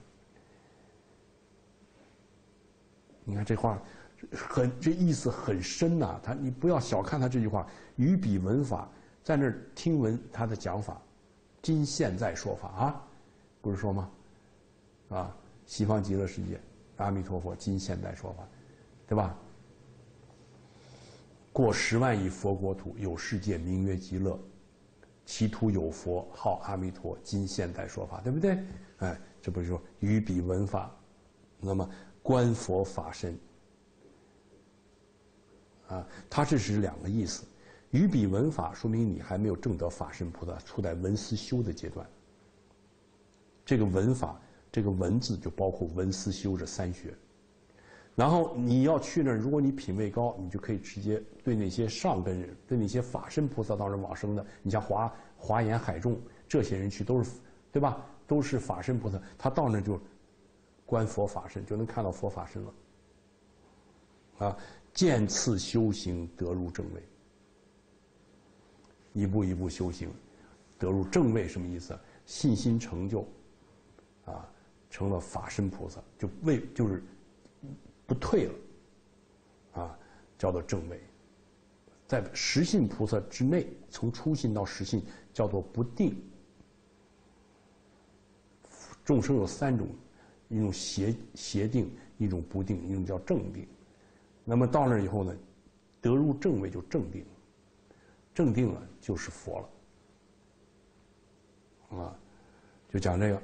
你看这话很，这意思很深呐、啊。他你不要小看他这句话，于彼闻法，在那儿听闻他的讲法，今现在说法啊，不是说吗？啊，西方极乐世界，阿弥陀佛，今现在说法，对吧？过十万亿佛国土，有世界名曰极乐，其土有佛，号阿弥陀，今现代说法，对不对？哎，这不是说于彼闻法，那么观佛法身，啊，它这是两个意思。于彼闻法，说明你还没有证得法身菩萨，处在闻思修的阶段。这个闻法，这个闻字就包括闻思修这三学。然后你要去那儿，如果你品位高，你就可以直接对那些上根人，对那些法身菩萨到那儿往生的，你像华华严海众这些人去，都是对吧？都是法身菩萨，他到那儿就观佛法身，就能看到佛法身了。啊，渐次修行得入正位，一步一步修行，得入正位什么意思？信心成就，啊，成了法身菩萨，就为就是。不退了，啊，叫做正位。在实信菩萨之内，从初信到实信，叫做不定。 众生有三种，一种邪邪定，一种不定，一种叫正定。那么到那以后呢，得入正位就正定，正定了就是佛了，啊，就讲这个。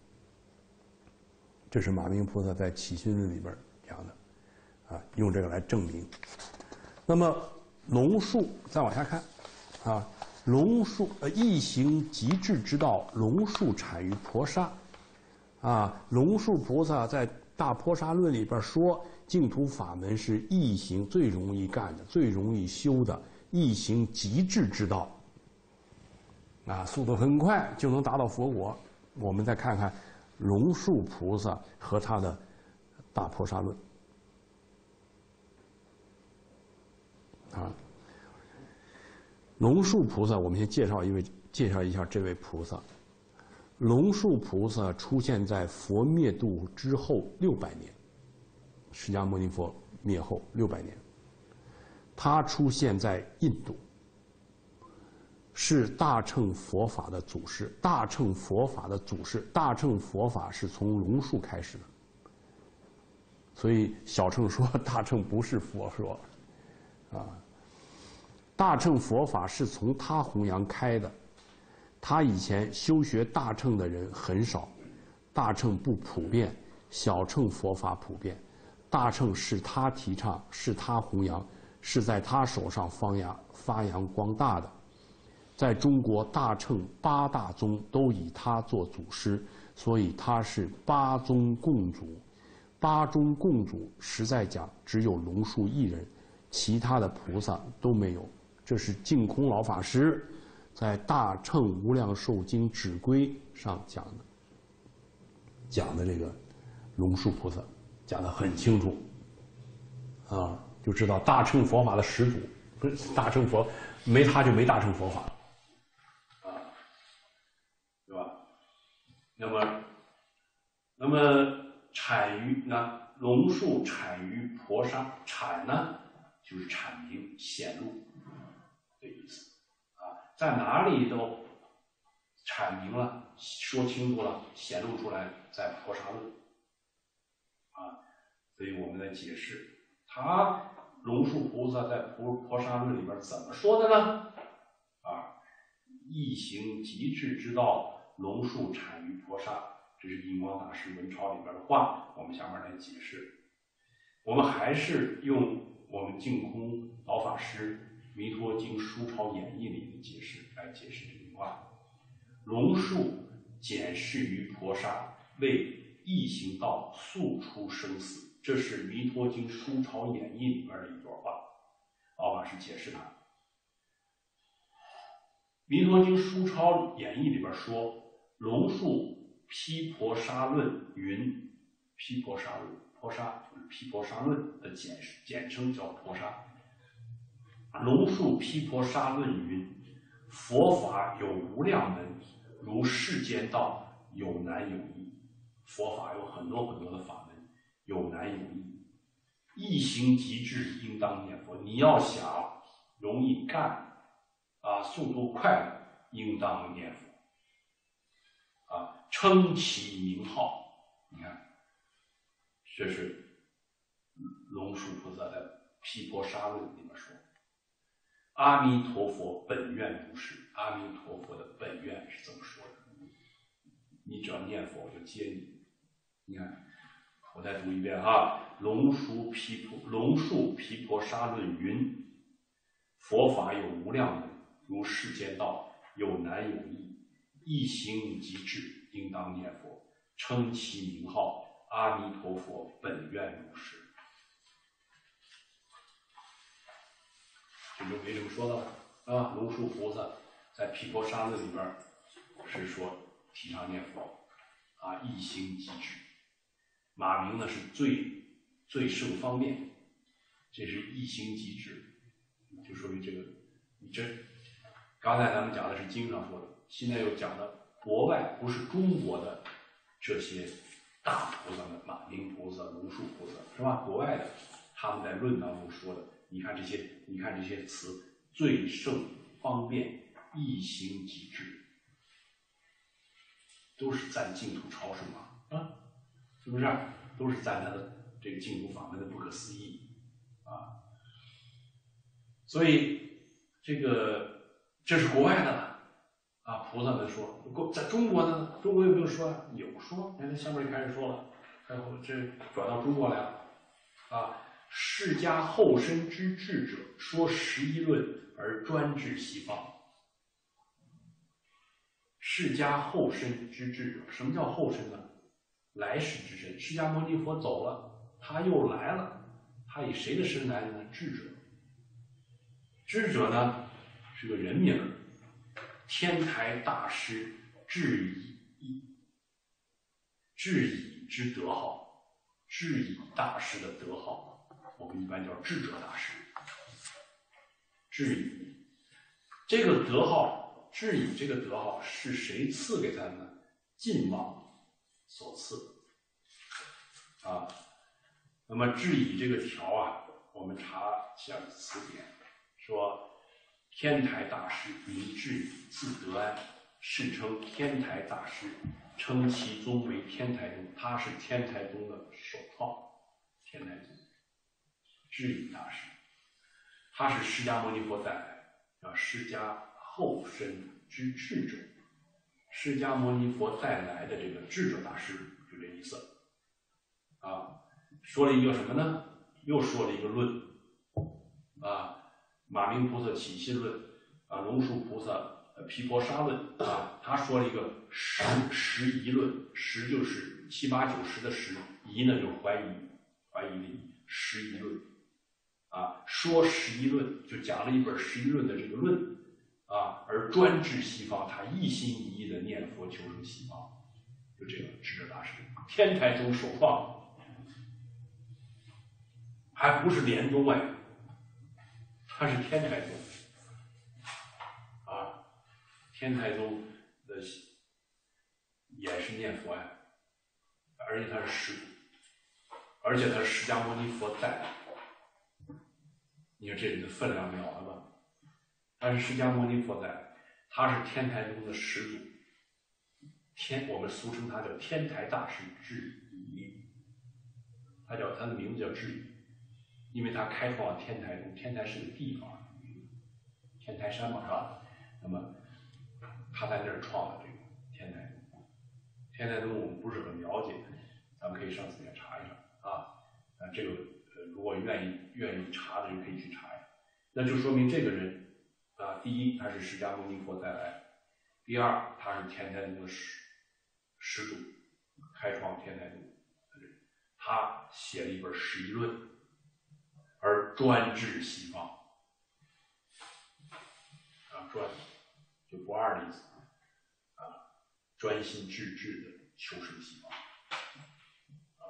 这是马明菩萨在《起信论》里边讲的，啊，用这个来证明。那么龙树再往下看，啊，龙树呃一行极致之道，龙树产于婆沙，啊，龙树菩萨在《大婆沙论》里边说，净土法门是一行最容易干的、最容易修的，一行极致之道，啊，速度很快就能达到佛果。我们再看看龙树菩萨和他的《大婆沙论》。啊，龙树菩萨，我们先介绍一位，介绍一下这位菩萨。龙树菩萨出现在佛灭度之后六百年，释迦牟尼佛灭后六百年，他出现在印度，是大乘佛法的祖师。大乘佛法的祖师，大乘佛法是从龙树开始的，所以小乘说大乘不是佛说。啊，大乘佛法是从他弘扬开的，他以前修学大乘的人很少，大乘不普遍，小乘佛法普遍。大乘是他提倡，是他弘扬，是在他手上发扬发扬光大的。在中国，大乘八大宗都以他做祖师，所以他是八宗共主。八宗共主实在讲，只有龙树一人。其他的菩萨都没有，这是净空老法师在《大乘无量寿经指归》上讲的，讲的这个龙树菩萨讲得很清楚，啊，就知道大乘佛法的始祖，大乘佛没他就没大乘佛法，啊，对吧？那么，那么产于那龙树产于婆沙，产呢？就是阐明显露的意思啊，在哪里都阐明了、说清楚了、显露出来，在婆沙论啊，所以我们来解释他龙树菩萨在婆婆沙论里边怎么说的呢？啊，一行极致之道，龙树产于婆沙，这是印光大师文钞里边的话，我们下面来解释。我们还是用我们净空老法师《弥陀经书钞演义》里的解释来解释这句话。龙树检视于婆沙，为易行道速出生死，这是《弥陀经书钞演义》里边的一段话。老法师解释它，《弥陀经书钞演义》里边说，龙树批婆沙论云，批婆沙论。婆沙就是毗婆沙论的简简称，叫婆沙。龙树毗婆沙论云：佛法有无量门，如世间道有难有易。佛法有很多很多的法门，有难有易。易行极致，应当念佛。你要想容易干啊，速度快，应当念佛啊，称其名号。你看。这是龙树菩萨在《毗婆沙论》里面说：“阿弥陀佛本愿如是。”阿弥陀佛的本愿是这么说的。你只要念佛，我就接你。你看，我再读一遍哈：龙树毗婆龙树毗婆沙论云：佛法有无量门，如世间道有难有易，易行极致，应当念佛，称其名号。阿弥陀佛本愿如是，这就没这么说的了啊。龙树菩萨在《毗婆沙论》里边是说提倡念佛啊，易行极致。马明呢是最最胜方便，这是易行极致，就说明这个你这刚才咱们讲的是经上说的，现在又讲的国外不是中国的这些。大菩萨们，马明菩萨、龙树菩萨，是吧？国外的，他们在论当中说的，你看这些，你看这些词，最胜方便，易行极致， 都是赞净土超生嘛，啊，是不是？都是赞他的这个净土法门的不可思议啊。所以这个这是国外的了啊，菩萨们说，国在中国呢，中国有没有说啊？有说，你看下面就开始说了，开始这转到中国来了啊。释迦后身之智者，说十一论而专治西方。释迦后身之智者，什么叫后身呢？来世之身。释迦牟尼佛走了，他又来了，他以谁的身来的呢？智者。智者呢是个人名，天台大师智以智以之德号，智以大师的德号，我们一般叫智者大师。智以这个德号，智以这个德号是谁赐给他的呢？晋王所赐啊。那么智以这个条啊，我们查下词典说，天台大师名智以，字德安，世称天台大师，称其宗为天台宗，他是天台宗的首创。天台宗智以大师，他是释迦牟尼佛带来的，释迦后身之智者，释迦牟尼佛带来的这个智者大师，就这意思啊。说了一个什么呢？又说了一个论啊。马明菩萨起信论啊，龙树菩萨毗婆沙论啊，他说了一个十十疑论，十就是七八九十的十，疑呢就是怀疑，怀疑的疑，十疑论啊，说十疑论就讲了一本十疑论的这个论啊，而专治西方，他一心一意的念佛求生西方，就这个智者大师，天台宗首创，还不是莲宗哎。他是天台宗啊，天台宗的也是念佛呀，而且他是师祖，而且他是释迦牟尼佛带来的。你看这里的分量了了吧？他是释迦牟尼佛带来，他是天台宗的始祖，天我们俗称他叫天台大师智以，他叫他的名字叫智以。因为他开创了天台宗，天台是个地方，天台山嘛，是吧？那么他在那儿创了这个天台宗。天台宗我们不是很了解，咱们可以上字典查一查啊。啊，这个呃，如果愿意愿意查的人可以去查一下。那就说明这个人啊，第一他是释迦牟尼佛带来，第二他是天台宗的始始祖，开创天台宗的人，他写了一本十一论。而专治西方啊，专就不二的意思啊，专心致志的求生西方啊。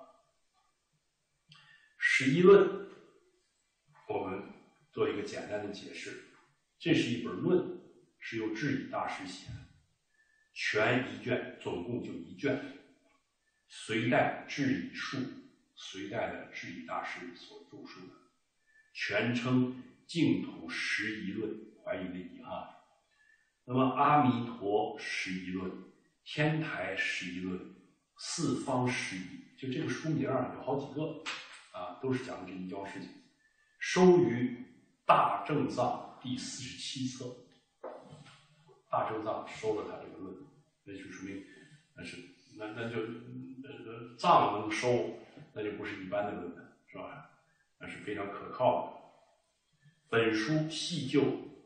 十一论，我们做一个简单的解释，这是一本论，是由智以大师写的，全一卷，总共就一卷，隋代智以述，隋代的智以大师所著述的。全称净土十一论，怀疑的疑哈。那么阿弥陀十一论、天台十一论、四方十一，就这个书名啊有好几个啊，都是讲这一桩事情。收于大正藏第四十七册，大正藏收了他这个论，那就说明那是那那就那藏能收，那就不是一般的论了，是吧？那是非常可靠的。本书细就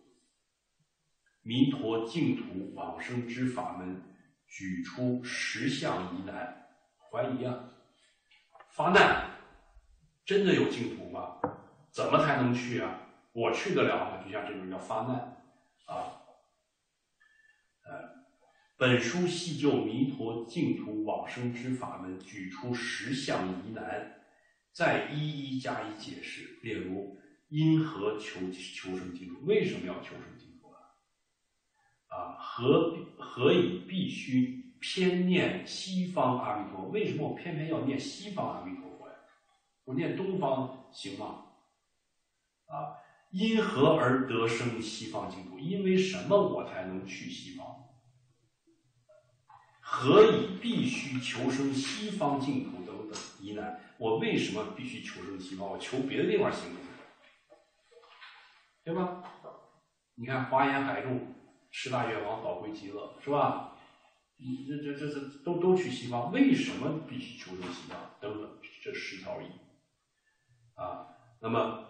弥陀净土往生之法门，举出十项疑难。怀疑啊，发难，真的有净土吗？怎么才能去啊？我去得了吗？就像这种叫发难啊。呃，本书细就弥陀净土往生之法门，举出十项疑难。再一一加以解释，例如因何求求生净土？为什么要求生净土啊？啊，何何以必须偏念西方阿弥陀？为什么我偏偏要念西方阿弥陀佛呀？我念东方行吗？啊，因何而得生西方净土？因为什么我才能去西方？ 何以必须求生西方净土等等疑难？我为什么必须求生西方？我求别的地方行不行？对吧？你看华严海众十大愿王导归极乐，是吧？你这这这这都都去西方，为什么必须求生西方？等等，这十条义啊。那么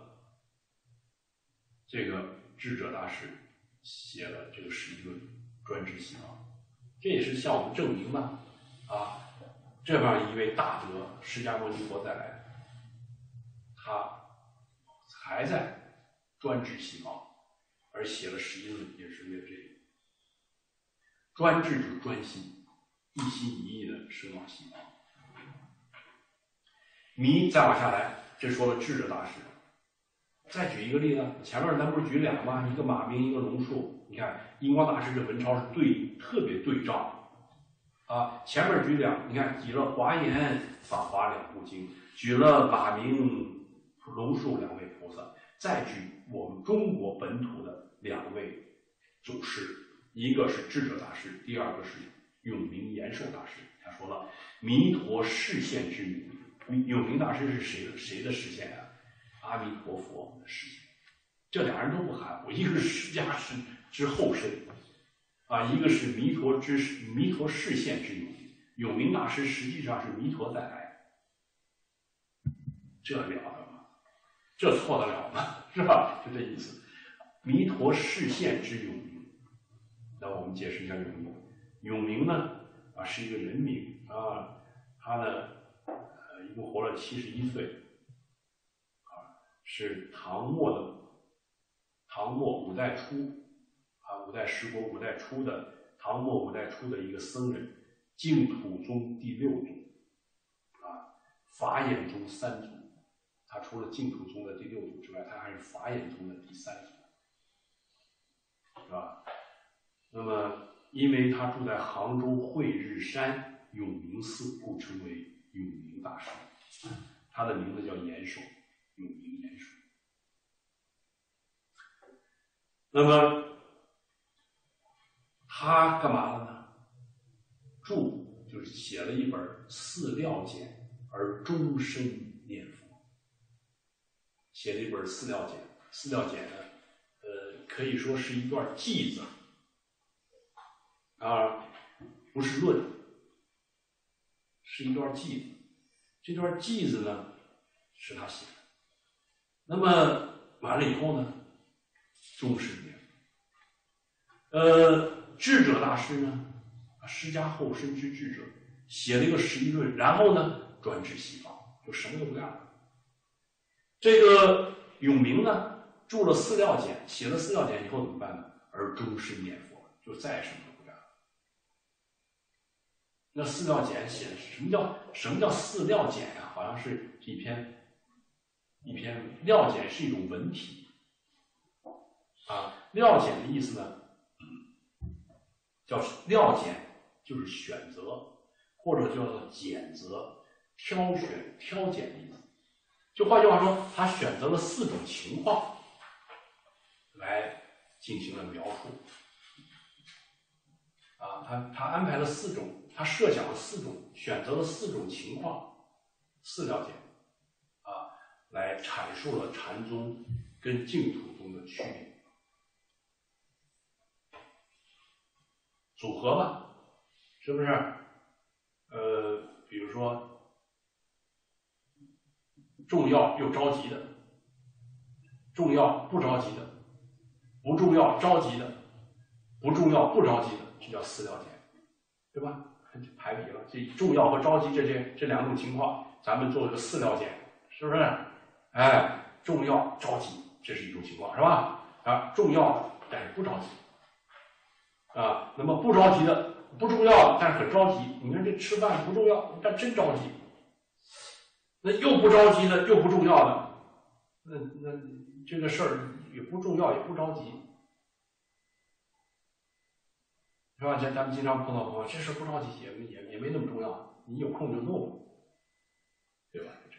这个智者大师写了这个十一论，专治西方，这也是向我们证明嘛啊，这样一位大德释迦牟尼佛再来，他还在专治西方，而写了十一论，也是为了这个。专治就是专心，一心一意的生往西方。迷再往下来，这说了智者大师。再举一个例子，前面咱不是举俩吗？一个马鸣，一个龙树。你看印光大师这文钞是对特别对照啊。前面举两，你看举了华严、法华两部经，举了马鸣、龙树两位菩萨，再举我们中国本土的两位祖师。一个是智者大师，第二个是永明延寿大师。他说了，弥陀示现之永明。永明大师是谁的谁的示现啊？阿弥陀佛的示现。这俩人都不含糊，一个是释迦之之后身，啊，一个是弥陀之弥陀示现之永明。永明大师实际上是弥陀再来，这了得吗？这错得了吗？是吧？就这意思。弥陀示现之永明。那我们解释一下永明。永明呢，啊，是一个人名啊，他呢，呃，一共活了七十一岁，啊，是唐末的，唐末五代初，啊，五代十国五代初的唐末五代初的一个僧人，净土宗第六祖，啊，法眼宗三祖，他除了净土宗的第六祖之外，他还是法眼宗的第三祖，是吧？那么，因为他住在杭州慧日山永明寺，故称为永明大师。他的名字叫延寿，永明延寿。那么，他干嘛了呢？著就是写了一本《四料简》，而终身念佛。写了一本《四料简》，《四料简》呢，呃，可以说是一段偈子。啊，不是论，是一段偈子。这段偈子呢，是他写的。那么完了以后呢，终身念。呃，智者大师呢，释迦后身之智者，写了一个十一论，然后呢，专治西方，就什么都不干了。这个永明呢，著了四料简，写了四料简以后怎么办呢？而终身念佛，就再什么都不干了。那四料简写的什么叫什么叫四料简呀、啊？好像是一篇一篇料简是一种文体啊。料简的意思呢，叫料简就是选择，或者叫做拣择、挑选、挑拣的意思。就换句话说，他选择了四种情况来进行了描述。啊，他他安排了四种。他设想了四种，选择了四种情况，四料简，啊，来阐述了禅宗跟净土宗的区别。组合吧，是不是？呃，比如说重要又着急的，重要不着急的，不重要着急的，不重要不着急的，这叫四料简，对吧？排比了，这重要和着急这些这两种情况，咱们做了个四料简，是不是？哎，重要着急，这是一种情况，是吧？啊，重要但是不着急，啊，那么不着急的，不重要但是很着急。你看这吃饭不重要，但真着急。那又不着急的，又不重要的，那那这个事儿也不重要，也不着急。是吧？咱咱们经常碰到朋友，这事不着急，也也也没那么重要，你有空就弄，对吧？这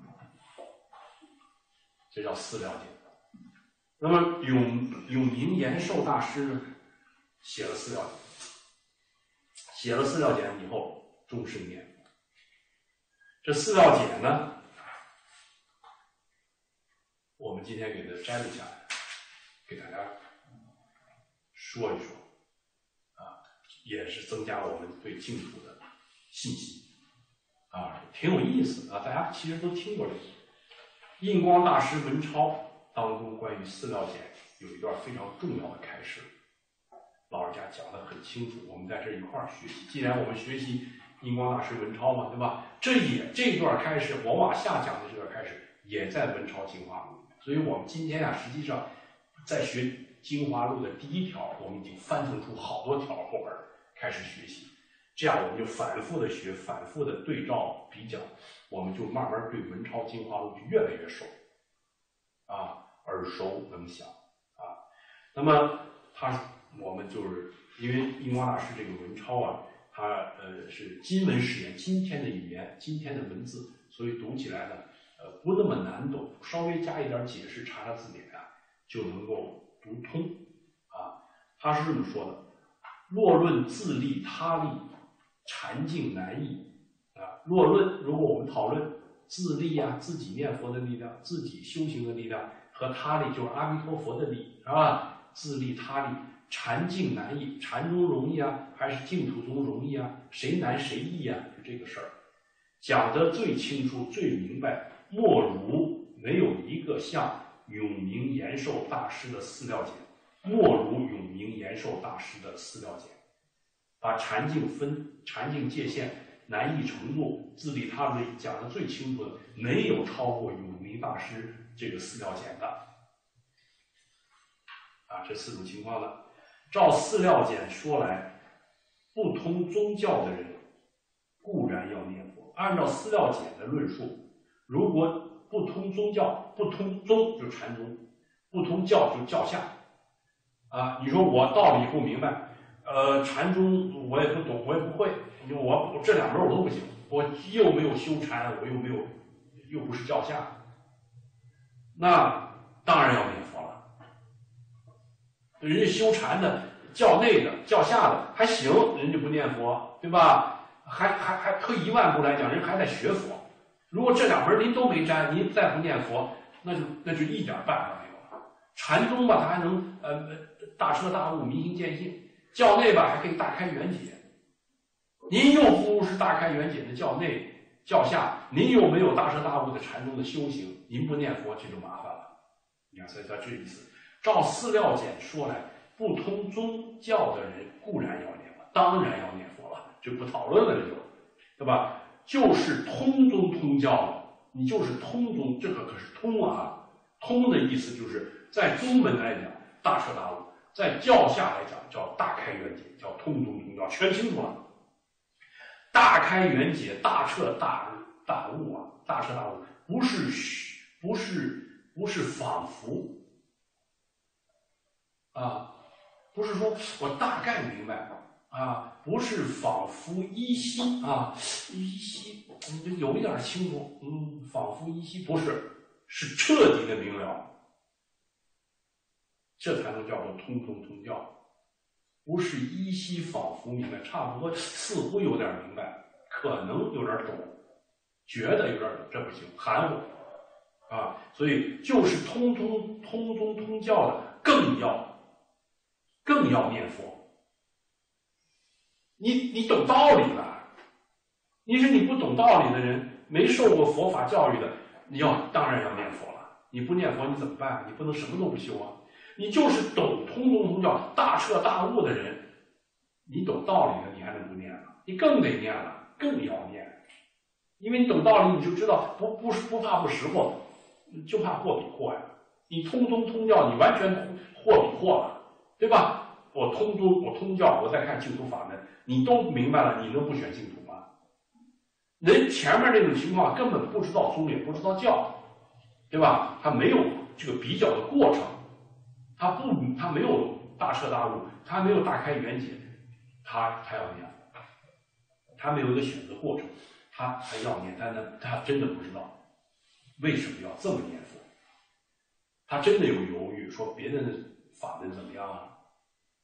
这叫四料简。那么永永明延寿大师呢，写了四料简， 写了四料简以后，终身念佛。这四料简呢，我们今天给它摘录下来，给大家说一说，啊，也是增加我们对净土的信心，啊，挺有意思啊。大家其实都听过这个印光大师文钞当中关于四料简有一段非常重要的开示，老人家讲得很清楚，我们在这一块儿学习。既然我们学习印光大师文钞嘛，对吧？这也这段开示，我往下讲的这段开示也在文钞精华录。所以我们今天啊，实际上在学精华录的第一条，我们已经翻腾出好多条后边开始学习。这样我们就反复的学，反复的对照比较，我们就慢慢对文钞精华录就越来越熟，啊，耳熟能详啊。那么他我们就是因为印光大师这个文钞啊，它呃是今文实言，今天的语言，今天的文字，所以读起来呢，呃不那么难懂，稍微加一点解释，查查字典啊，就能够读通啊。他是这么说的：若论自利他利，禅境难易啊。若论，如果我们讨论自利啊，自己念佛的力量，自己修行的力量，和他利就是阿弥陀佛的力，是吧？自利他利，禅境难易，禅中容易啊，还是净土中容易啊？谁难谁易啊？就这个事儿，讲得最清楚、最明白，莫如没有一个像永明延寿大师的四料简，莫如永明延寿大师的四料简，把禅境分、禅境界限、难易程度、自利他利讲得最清楚的，没有超过永明大师这个四料简的。啊，这四种情况呢，照四料简说来，不通宗教的人固然要念佛。按照四料简的论述，如果不通宗教，不通宗就禅宗，不通教就教下。啊，你说我道理不明白，呃，禅宗我也不懂，我也不会，我我这两门我都不行，我又没有修禅，我又没有，又不是教下，那当然要念佛了。人家修禅的、教内的、教下的还行，人家不念佛，对吧？还还还退一万步来讲，人还在学佛。如果这两门您都没沾，您再不念佛，那就那就一点办法没有了。禅宗吧，它还能呃大彻大悟、明心见性；教内吧，还可以大开圆解。您又不如是大开圆解的教内，教下您又没有大彻大悟的禅宗的修行，您不念佛，这就麻烦了。你看，所以他这意思。照四料简说来，不通宗教的人固然要念佛，当然要念佛了，就不讨论了，这就，对吧？就是通宗通教了，你就是通宗，这个可是通啊！通的意思就是在宗门来讲大彻大悟，在教下来讲叫大开圆解，叫通宗通教，全清楚了。大开圆解，大彻大大悟啊！大彻大悟不是不是不是仿佛。啊，不是说我大概明白啊，不是仿佛依稀啊，依稀有一点清楚，嗯，仿佛依稀，不是，是彻底的明了，这才能叫做通宗通教，不是依稀仿佛明白，差不多似乎有点明白，可能有点懂，觉得有点懂，这不行，含糊啊，所以就是通通通宗通教的更要。更要念佛，你你懂道理了。你是你不懂道理的人，没受过佛法教育的，你要当然要念佛了。你不念佛你怎么办？你不能什么都不修啊。你就是懂通宗通教、大彻大悟的人，你懂道理的，你还能不念了？你更得念了，更要念，因为你懂道理，你就知道不不不怕不识货，就怕货比货呀。你通宗通教，你完全货比货了。对吧？我通宗，我通教，我再看净土法门，你都明白了，你能不选净土吗？人前面这种情况根本不知道宗，也不知道教，对吧？他没有这个比较的过程，他不，他没有大彻大悟，他没有大开圆解，他他要念佛，他没有一个选择过程，他还要念，但是他真的不知道为什么要这么念佛，他真的有犹豫，说别人的法门怎么样啊？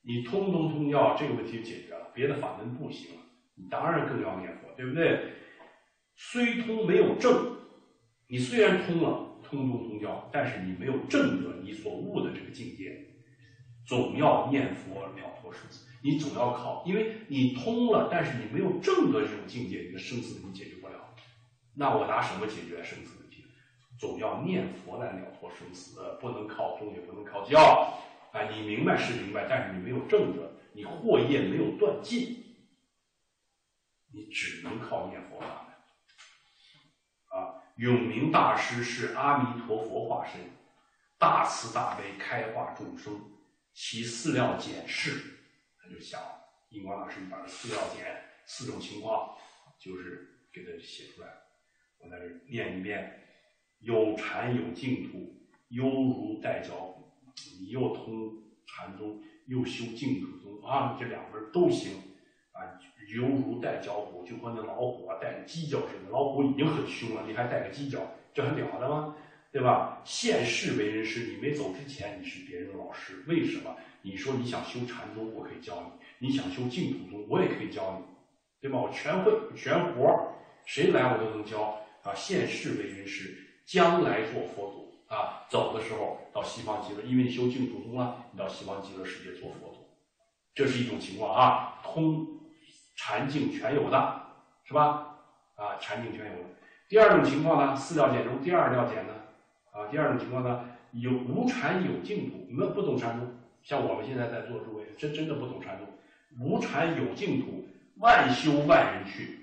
你通不通通要这个问题就解决了，别的法门不行了，你当然更要念佛，对不对？虽通没有证，你虽然通了通中通教，但是你没有证得你所悟的这个境界，总要念佛了脱生死。你总要靠，因为你通了，但是你没有证得这种境界，你的生死问题解决不了。那我拿什么解决生死问题？总要念佛来了脱生死，不能靠宗，也不能靠教。啊，你明白是明白，但是你没有证得，你惑业没有断尽，你只能靠念佛法门。啊，永明大师是阿弥陀佛化身，大慈大悲开化众生，其四料简释，他就想印光大师把这四料简四种情况，就是给他写出来。我在这念一遍：有禅有净土，犹如带脚骨。你又通禅宗，又修净土宗啊，这两门都行啊。犹如带脚骨，就和那老虎啊带着犄角似的，老虎已经很凶了，你还带个犄角，这还了得吗？对吧？现世为人师，你没走之前你是别人的老师，为什么？你说你想修禅宗，我可以教你；你想修净土宗，我也可以教你，对吧？我全会全活，谁来我都能教啊。现世为人师，将来做佛祖。啊，走的时候到西方极乐，因为你修净土宗了，你到西方极乐世界做佛祖，这是一种情况啊。通禅净全有的，是吧？啊，禅净全有的。第二种情况呢，四料简中第二料简呢，啊，第二种情况呢，有无禅有净土。你们不懂禅宗，像我们现在在座诸位，真真的不懂禅宗。无禅有净土，万修万人去。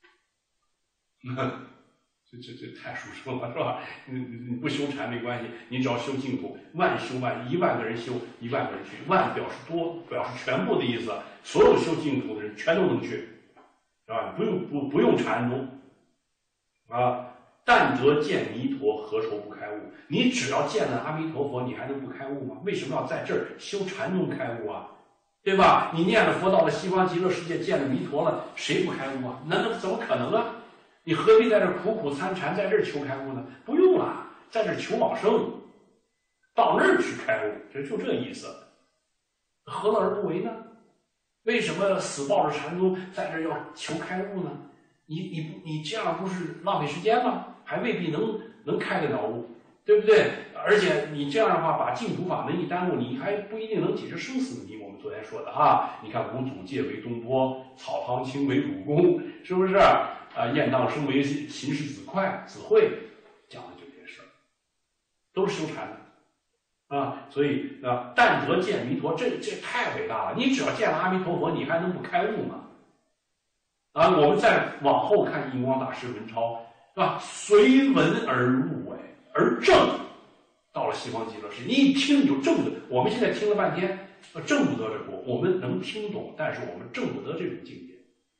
这这这太殊胜了，是吧？你你不修禅没关系，你只要修净土，万修万，一万个人修，一万个人去，万表示多，表示全部的意思。所有修净土的人全都能去，是吧？不用不不用禅宗啊。但得见弥陀，何愁不开悟？你只要见了阿弥陀佛，你还能不开悟吗？为什么要在这儿修禅宗开悟啊？对吧？你念了佛，到了西方极乐世界，见了弥陀了，谁不开悟啊？那那怎么可能啊？你何必在这苦苦参禅，在这儿求开悟呢？不用了，在这儿求往生，到那儿去开悟，这就这意思。何乐而不为呢？为什么死抱着禅宗，在这儿要求开悟呢？你你不你这样不是浪费时间吗？还未必能能开得了悟，对不对？而且你这样的话，把净土法门一耽误，你还不一定能解决生死问题。我们昨天说的哈，你看五祖戒为东坡，草堂清为主公，是不是？啊，晏荡生为秦氏子快子惠，讲的就这事儿，都是修禅的啊。所以啊，但得见弥陀，这这太伟大了。你只要见了阿弥陀佛，你还能不开悟吗？啊，我们再往后看印光大师文钞，是吧？随闻而悟，哎，而证，到了西方极乐世界，你一听你就证的。我们现在听了半天，证不得这果，我们能听懂，但是我们证不得这种境界。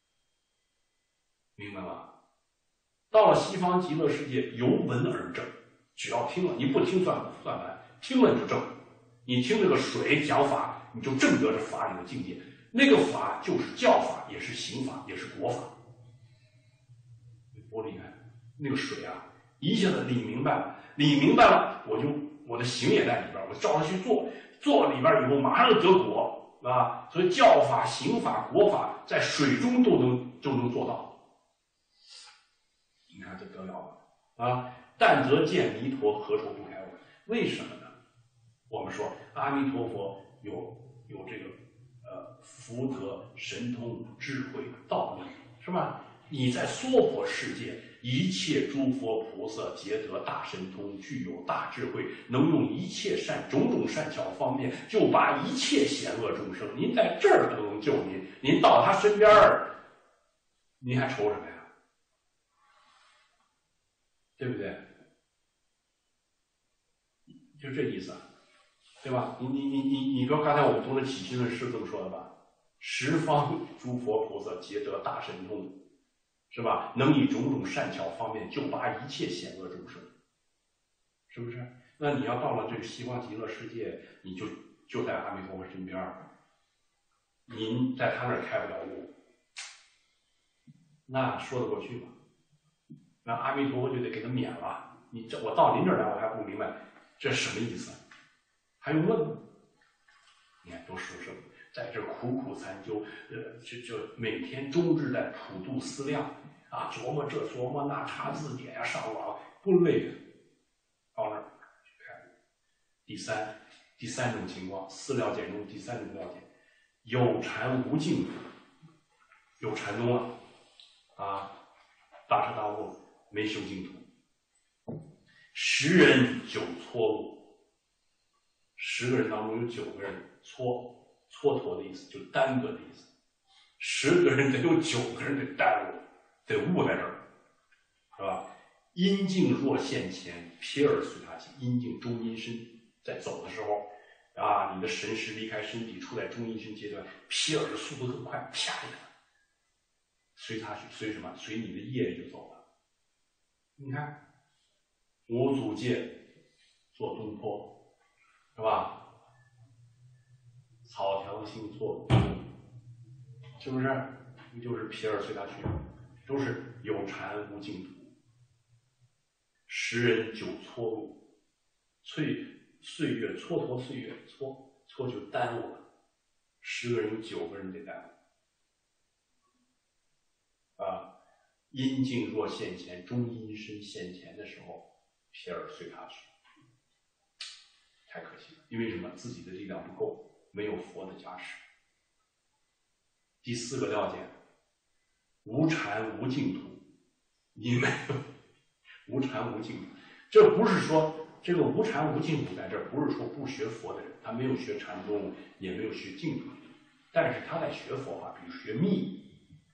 明白吗？到了西方极乐世界，由闻而证，只要听了，你不听算算完，听了你就证。你听这个水讲法，你就证得这法里的境界。那个法就是教法，也是行法，也是果法。多厉害！那个水啊，一下子理明白了，理明白了，我就我的行也在里边，我照着去做，做里边以后马上就得果啊！所以教法、行法、果法在水中都能都能做到。你看这得了了啊！但得见弥陀，何愁不开悟？为什么呢？我们说阿弥陀佛有有这个呃福德、神通、智慧、道力，是吧？你在娑婆世界，一切诸佛菩萨皆得大神通，具有大智慧，能用一切善种种善巧方便，就把一切险恶众生，您在这儿都能救您，您到他身边儿，您还愁什么呀？对不对？就这意思啊，对吧？你你你你你说刚才我们读的起心论是这么说的吧？十方诸佛菩萨皆得大神通，是吧？能以种种善巧方便救拔一切险恶众生，是不是？那你要到了这个西方极乐世界，你就就在阿弥陀佛身边，您在他那儿开不了悟，那说得过去吗？那阿弥陀佛就得给他免了。你这我到您这儿来，我还不明白这什么意思，还用问吗？你看多殊胜！ 在这苦苦参究，呃，就就每天终日在普度思量啊，琢磨这琢磨那，查字典呀，上网不累的，到那儿去看。第三，第三种情况，四料简中第三种料简，有禅无净土，有禅宗了，啊，大彻大悟，没修净土，十人九蹉跎。十个人当中有九个人蹉蹉跎的意思，就耽搁的意思。十个人得有九个人得耽误，得误在这儿，是吧？阴茎若现前，瞥而随他行。阴茎中阴身在走的时候，啊，你的神识离开身体，处在中阴身阶段，瞥而速度很快，啪一下，随他去，随什么？随你的业力就走了。你看，五祖戒做东坡。是吧？草条性错，是不是？你就是瞥而随他去，都是有禅无净土。十人九蹉跎，岁岁月蹉跎岁月，蹉蹉就耽误了。十个人有九个人得耽误。啊，阴茎若现前，中阴身现前的时候，瞥而随他去。太可惜了，因为什么？自己的力量不够，没有佛的加持。第四个料简，无禅无净土，你没有无禅无净土，这不是说这个无禅无净土在这儿，不是说不学佛的人，他没有学禅宗，也没有学净土，但是他在学佛法，比如学密，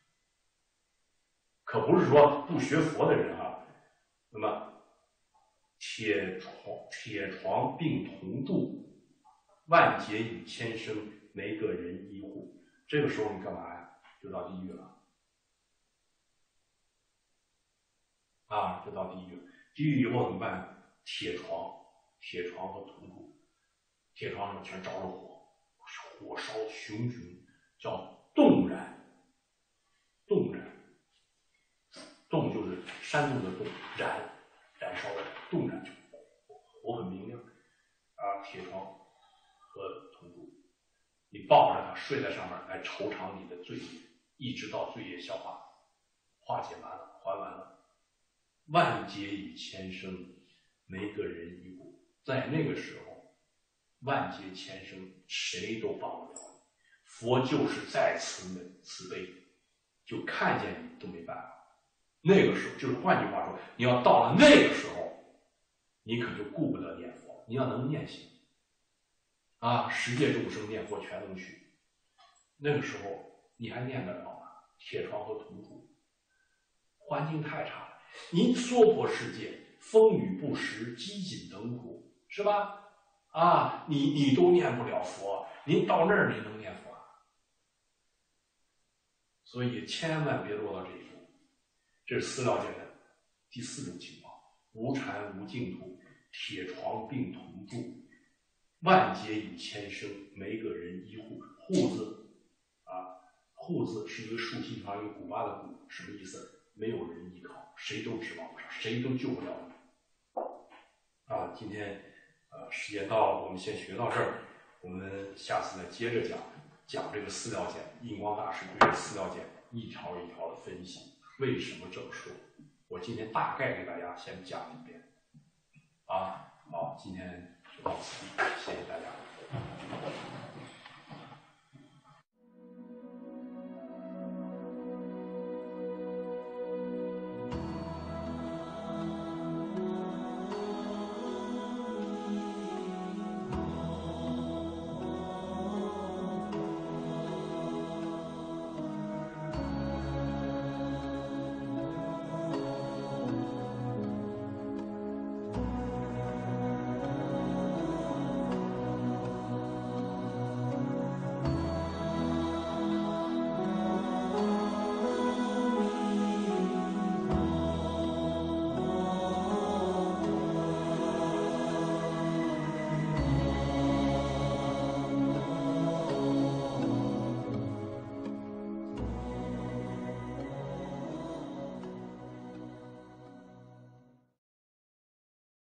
可不是说不学佛的人啊。那么。铁床铁床并同住，万劫与千生，没个人医护。这个时候你干嘛呀？就到地狱了，啊，就到地狱了。地狱以后怎么办？铁床，铁床和同住，铁床上全着了火，火烧熊熊，叫冻燃。冻燃，冻就是山洞的冻，燃。燃烧的冻燃，火很明亮啊！铁床和同住，你抱着它睡在上面来酬偿你的罪业，一直到罪业消化化解完了，还完了。万劫与千生，没个人一顾。在那个时候，万劫千生谁都帮不了你，佛就是再慈悲慈悲，就看见你都没办法。那个时候，就是换句话说，你要到了那个时候，你可就顾不得念佛，你要能念行啊，十界众生念佛全能去。那个时候你还念得了吗？铁床和同住，环境太差了。您娑婆世界风雨不时，饥馑等苦，是吧？啊，你你都念不了佛，您到那儿你能念佛啊？所以千万别落到这一步。这是四料简的第四种情况，无禅无净土，铁床并同住，万劫与千生，没个人依护。护字啊，护字是一个竖心旁一个古巴的古，什么意思？没有人依靠，谁都指望不上，谁都救不了你。啊，今天呃时间到了，我们先学到这儿，我们下次再接着讲讲这个四料简。印光大师对这四料简一条一条的分析。为什么这么说？我今天大概给大家先讲一遍。啊，好，今天就到此地。